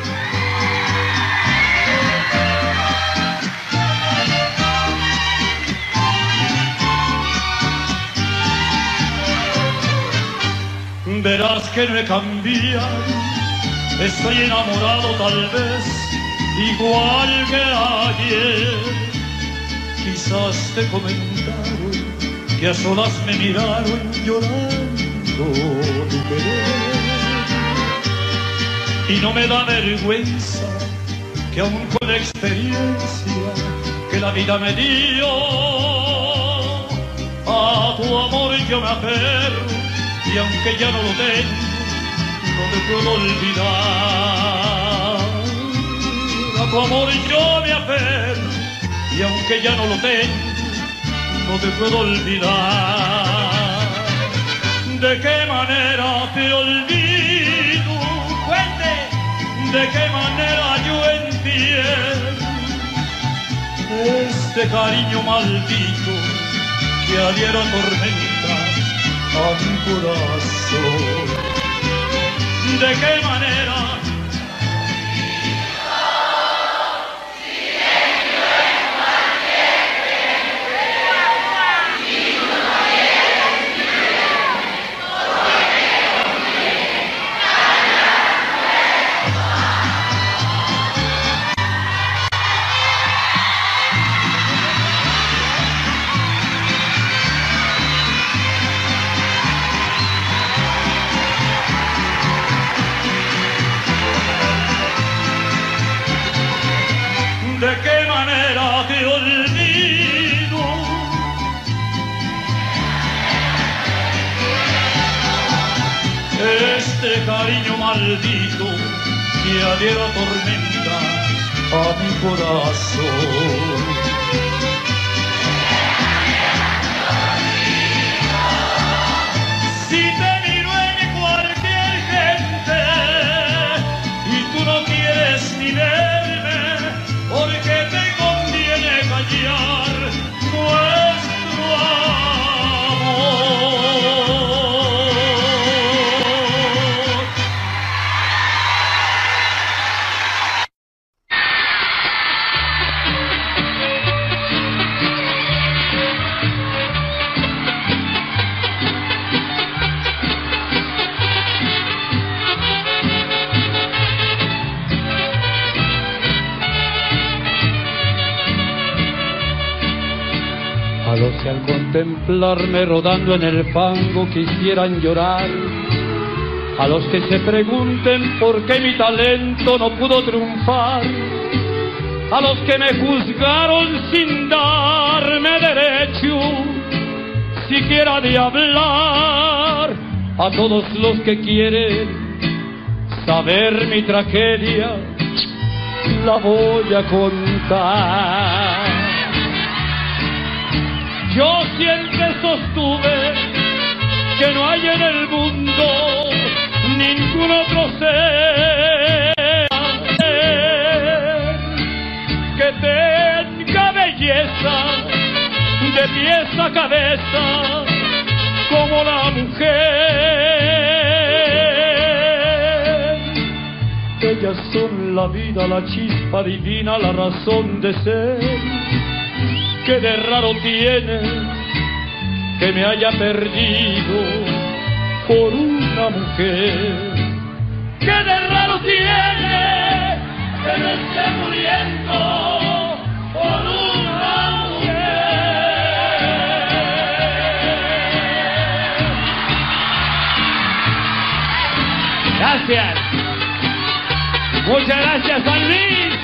Verás que no he cambiado, estoy enamorado tal vez, igual que ayer. Quizás te comentaron que a solas me miraron llorando tu querer. Y no me da vergüenza que aún con la experiencia que la vida me dio, a tu amor yo me aferro. Y aunque ya no lo tengo, no te puedo olvidar. A tu amor yo me aferro, y aunque ya no lo tengo, no te puedo olvidar. ¿De qué manera te olvido? Cuente. ¿De qué manera yo entiendo este cariño maldito que a diario atormenta a mi corazón? ¿De qué manera? ¿De qué manera te olvido? Este cariño maldito que a diario atormenta a mi corazón. Si te miro en cualquier gente y tú no quieres ni verme, porque te conviene callar nuestro amor. A los que al contemplarme rodando en el fango quisieran llorar, a los que se pregunten por qué mi talento no pudo triunfar, a los que me juzgaron sin darme derecho siquiera de hablar, a todos los que quieren saber mi tragedia, la voy a contar. Yo siempre sostuve que no hay en el mundo ningún otro ser que tenga belleza de pies a cabeza como la mujer. Ellas son la vida, la chispa divina, la razón de ser. ¿Qué de raro tiene que me haya perdido por una mujer? ¿Qué de raro tiene que me esté muriendo por una mujer? Gracias. Muchas gracias, San Luis.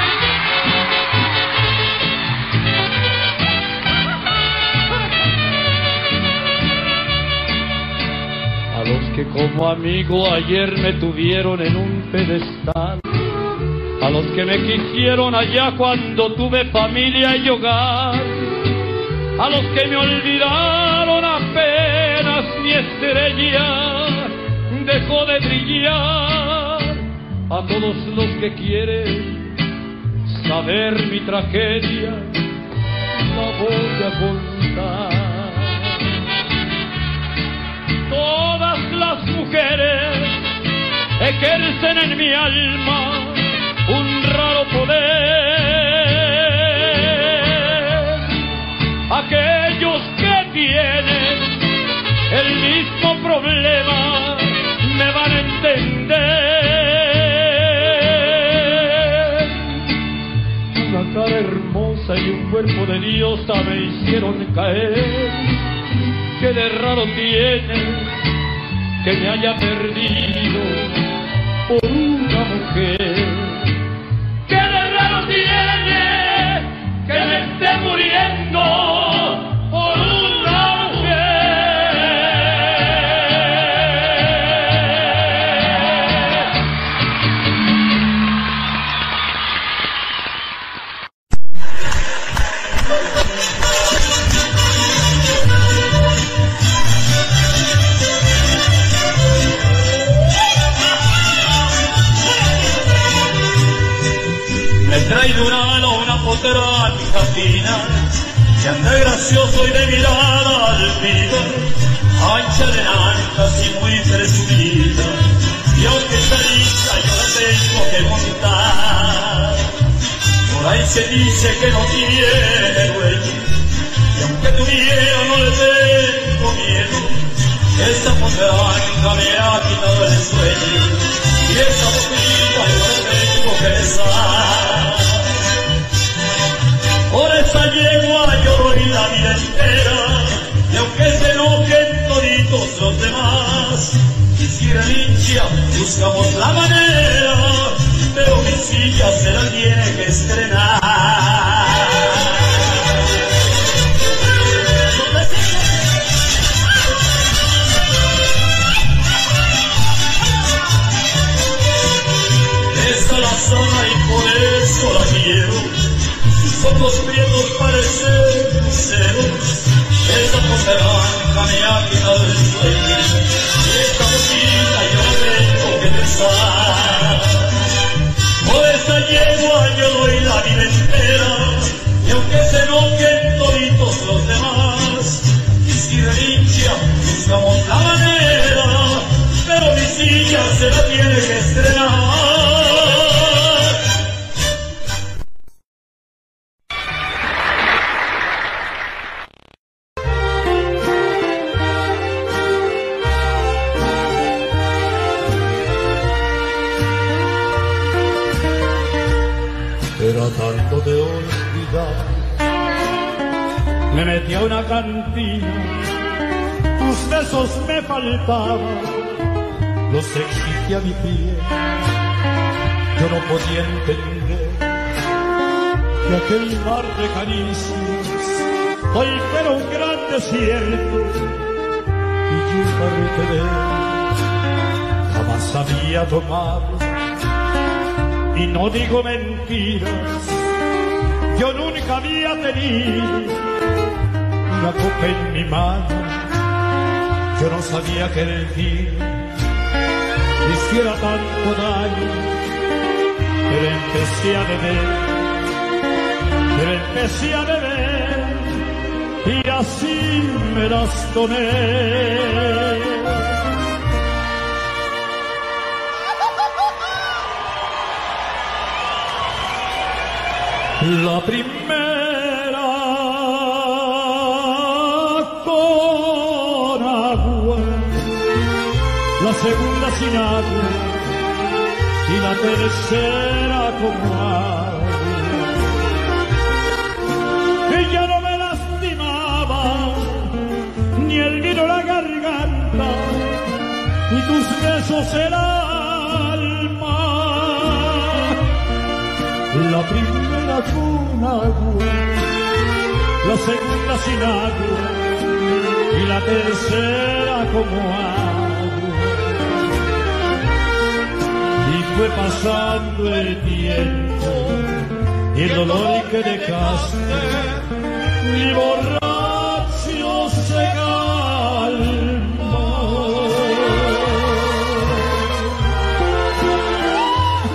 A los que como amigo ayer me tuvieron en un pedestal, a los que me quisieron allá cuando tuve familia y hogar, a los que me olvidaron apenas mi estrella dejó de brillar, a todos los que quieren saber mi tragedia, la voy a contar. Todas las mujeres ejercen en mi alma un raro poder. Aquellos que tienen el mismo problema me van a entender. Una cara hermosa y un cuerpo de diosa me hicieron caer. ¿Qué de raro tiene que me haya perdido por una mujer? ¿Qué de raro tiene que me esté muriendo por una mujer? Trae de un halo una potrática fina, que anda gracioso y de mirada altiva, ancha de ancas y muy presumida, y aunque está lista yo la tengo que montar. Por ahí se dice que no tiene dueño, y aunque tuviera no le tengo miedo. Esta potranca me ha quitado el sueño, y esta boquita yo la tengo que besar. Por esta yegua yo doy la vida entera, y aunque se enojen toditos los demás, quisiera hincha, buscamos la manera, pero mi silla se la tiene que estrenar. Esta la sana y por eso la quiero. Sus ojos prietos parecen ceros, esa posteranja me ha quitado el sueño, y esta boquita yo la tengo que besar. Por esta yegua yo doy la vida entera, y aunque se enojen toditos los demás, quisiera hincha, buscamos la manera, pero mi silla se la tiene que estrenar. Tratando de olvidar, me metí a una cantina, tus besos me faltaban, los exigí a mi piel. Yo no podía entender que aquel mar de caricias hoy era un gran desierto, y yo parte de él jamás había tomado. Y no digo mentiras, yo nunca había tenido una copa en mi mano. Yo no sabía que el vino hiciera tanto daño, pero empecé a beber, pero empecé a beber, y así me las tomé. La primera con agua, la segunda sin agua, y la tercera con agua. Que ya no me lastimaba ni el vino la garganta, ni tus besos el alma. La primera con agua, la segunda sin agua, y la tercera como agua. Y fue pasando el tiempo, y el dolor que dejaste, mi borracho se calmó.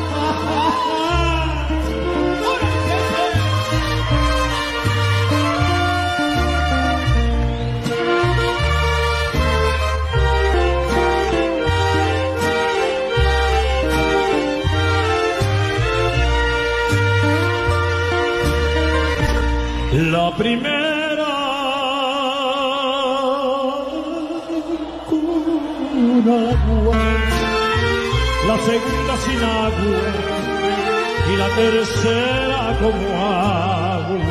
primera con agua, la segunda sin agua y la tercera como agua.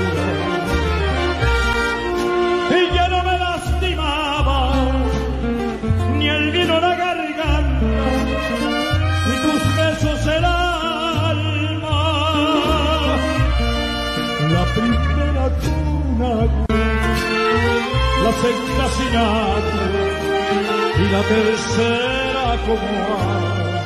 Y ya no me lastimaba ni el vino la garganta, ni tus besos el alma. La primera con agua, la segunda sin agua y la tercera como agua.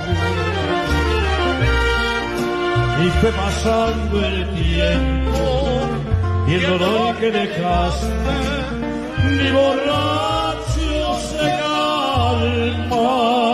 Y fue pasando el tiempo y el dolor que dejaste ni borracho se calma.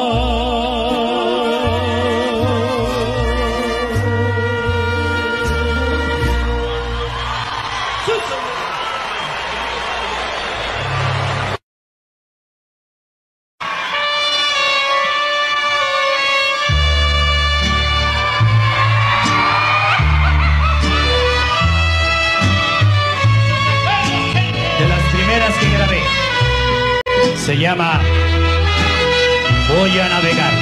Se llama Voy a navegar.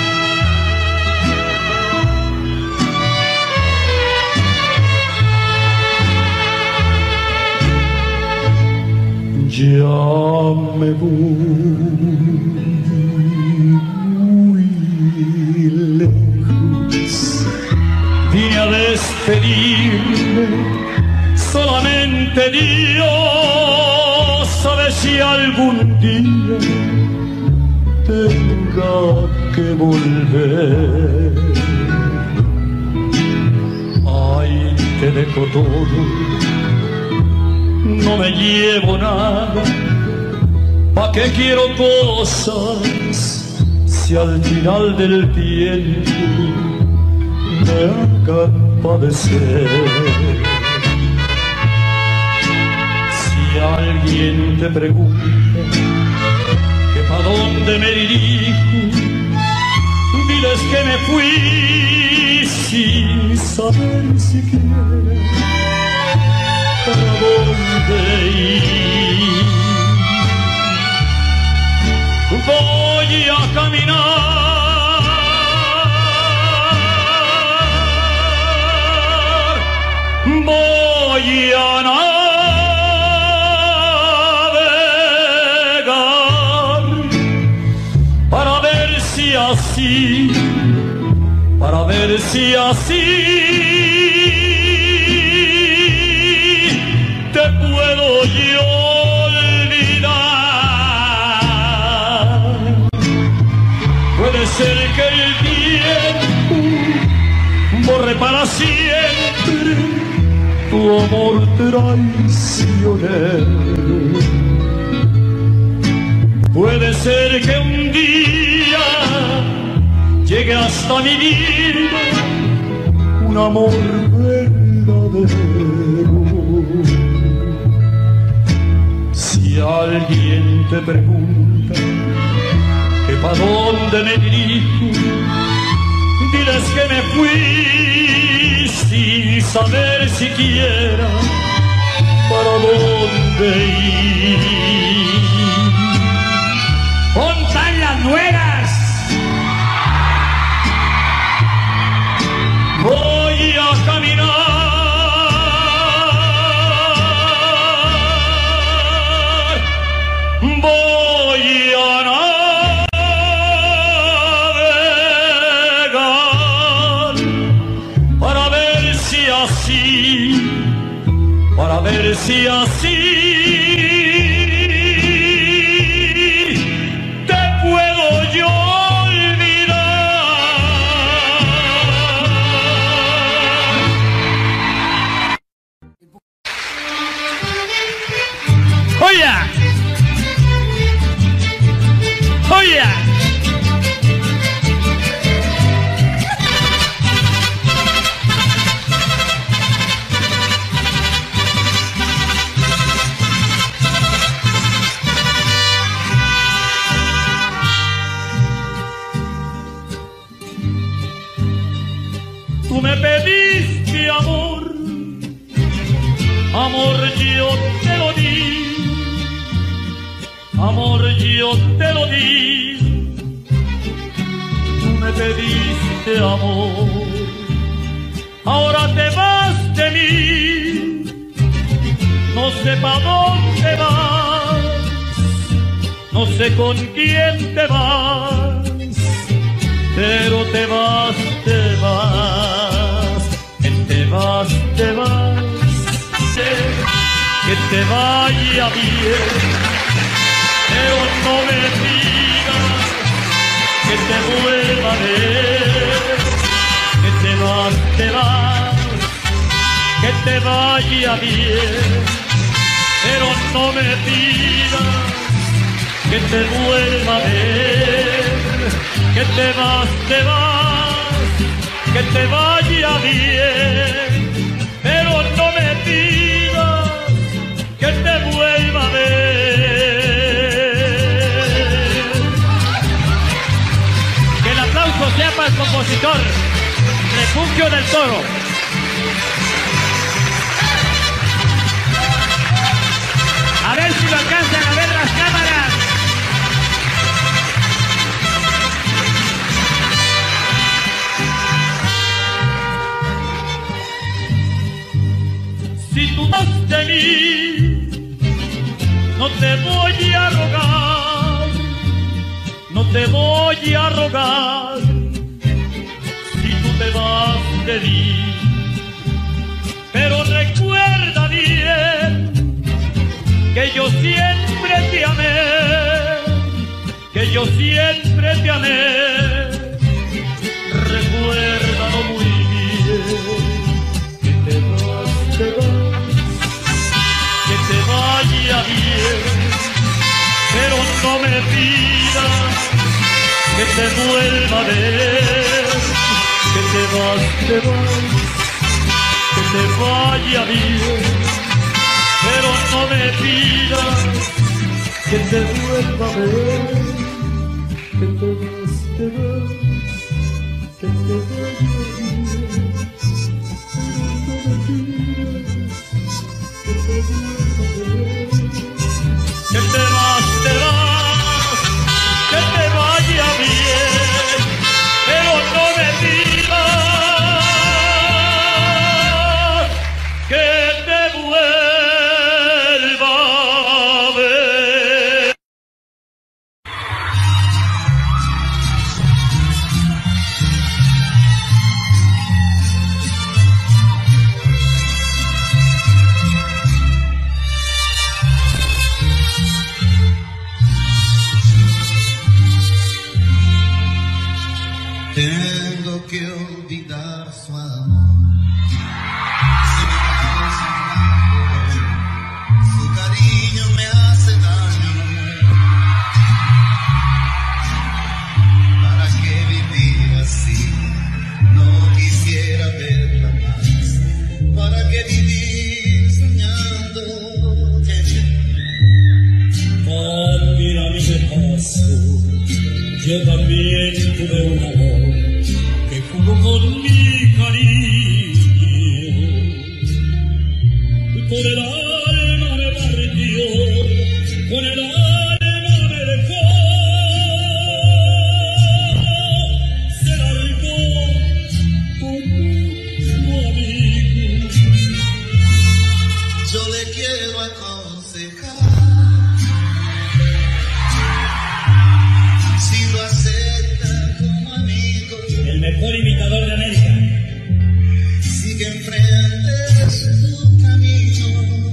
Ya me voy muy lejos, vine a despedirme, solamente Dios sabe si algún día tenga que volver. Ay, te dejo todo, no me llevo nada, ¿pa' qué quiero cosas si al final del tiempo me hagan padecer? Si alguien te pregunta que pa' dónde me dirijo, diles que me fui sin saber siquiera para dónde ir. Voy a caminar, voy a navegar, para ver si así, para ver si así te puedo yo olvidar. Puede ser que el tiempo borre para siempre tu amor traicionero. Puede ser que un día llegue hasta mi vida un amor verdadero. Si alguien te pregunta que pa' dónde me dirijo, diles que me fui sin saber siquiera para dónde ir. ¡Pontan las nueras! Voy a caminar, voy a navegar, para ver si así, para ver si así te puedo yo ¡Oya! ¡Oya! Tú me pediste amor, amor yo te Amor, yo te lo di, tú me pediste amor, ahora te vas de mí, no sé pa' dónde vas, no sé con quién te vas, pero te vas, te vas, que te vas, te vas, que te vaya bien. Pero no me digas que te vuelva a ver, que te vas, te vas, que te vaya bien. Pero no me digas que te vuelva a ver, que te vas, te vas, que te vaya bien. Pero no me digas que te vuelva a ver. Sea para el compositor Refugio del Toro. A ver si lo alcanzan a ver las cámaras. Si tú vas de mí, no te voy a rogar, no te voy a rogar. Te vas de mí, pero recuerda bien que yo siempre te amé, que yo siempre te amé. Recuérdalo muy bien, que te vas, te vas, que te vaya bien, pero no me pidas que te vuelva a ver. Que te vas, te vas, que te vaya bien, pero no me pidas que te vuelva a ver. Que te vas, te vas, que te vaya bien, pero no me pidas que te vuelva a ver. Que te vas, te vas, que te vaya bien, pero no me pidas tengo que olvidar su amor. Si me causa dolor, su cariño me hace daño. ¿Para qué vivir así? No quisiera verla más. ¿Para qué vivir soñando? Mira mi repaso, yo también tuve un amor que jugó con mi cariño, por el alma me partió, con el alma me dejó, se largó como amigo. Yo le quiero aconsejar, si lo acepta como amigo, el mejor imitador de América. sigue enfrente su camino.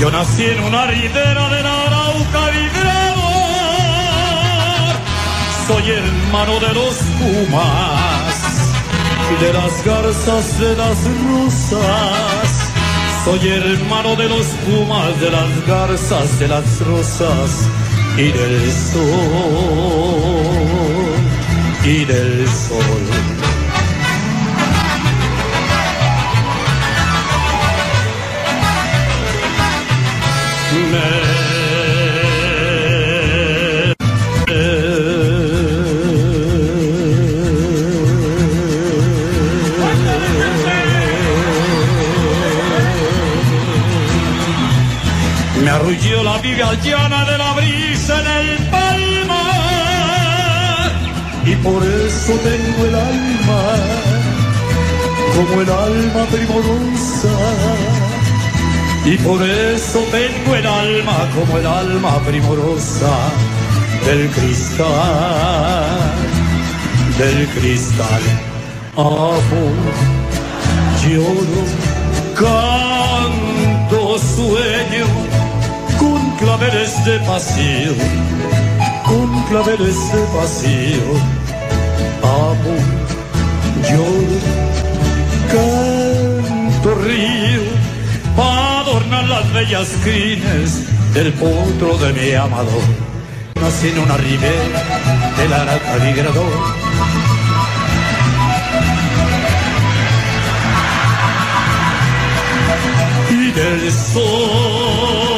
Yo nací en una ribera de la Arauca vibrador. Soy hermano de los pumas y de las garzas de las rosas. Soy hermano de los pumas, de las garzas, de las rosas y del sol, y del sol. Me Me arrulló la viga llana de la brisa en el palmar, y por eso tengo el alma como el alma primorosa, y por eso tengo el alma como el alma primorosa del cristal, del cristal. Amo, lloro, canto, sueño con claveles de pasión, con claveles de pasión. Amo, lloro, canto, río, para adornar las bellas crines del potro de mi amador. Nací en una ribera del Arauca migrador. Y del sol.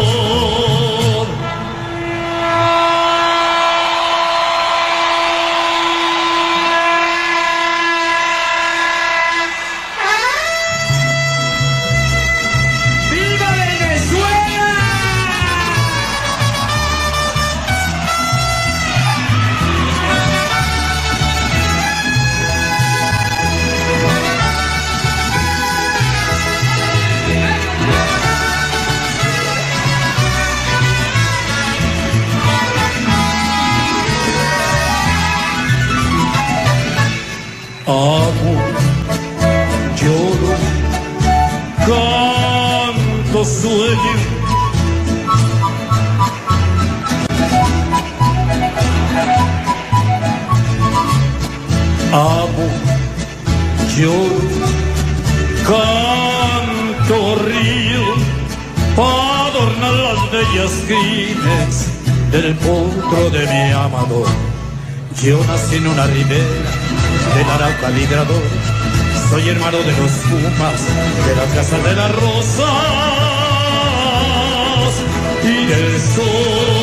Amo, lloro, canto, sueño. Amo, lloro, canto, río, para adornar las bellas crines del potro de mi amador. Yo nací en una ribera del Arauca migrador. Soy hermano de los pumas, de las casas de las rosas y del sol.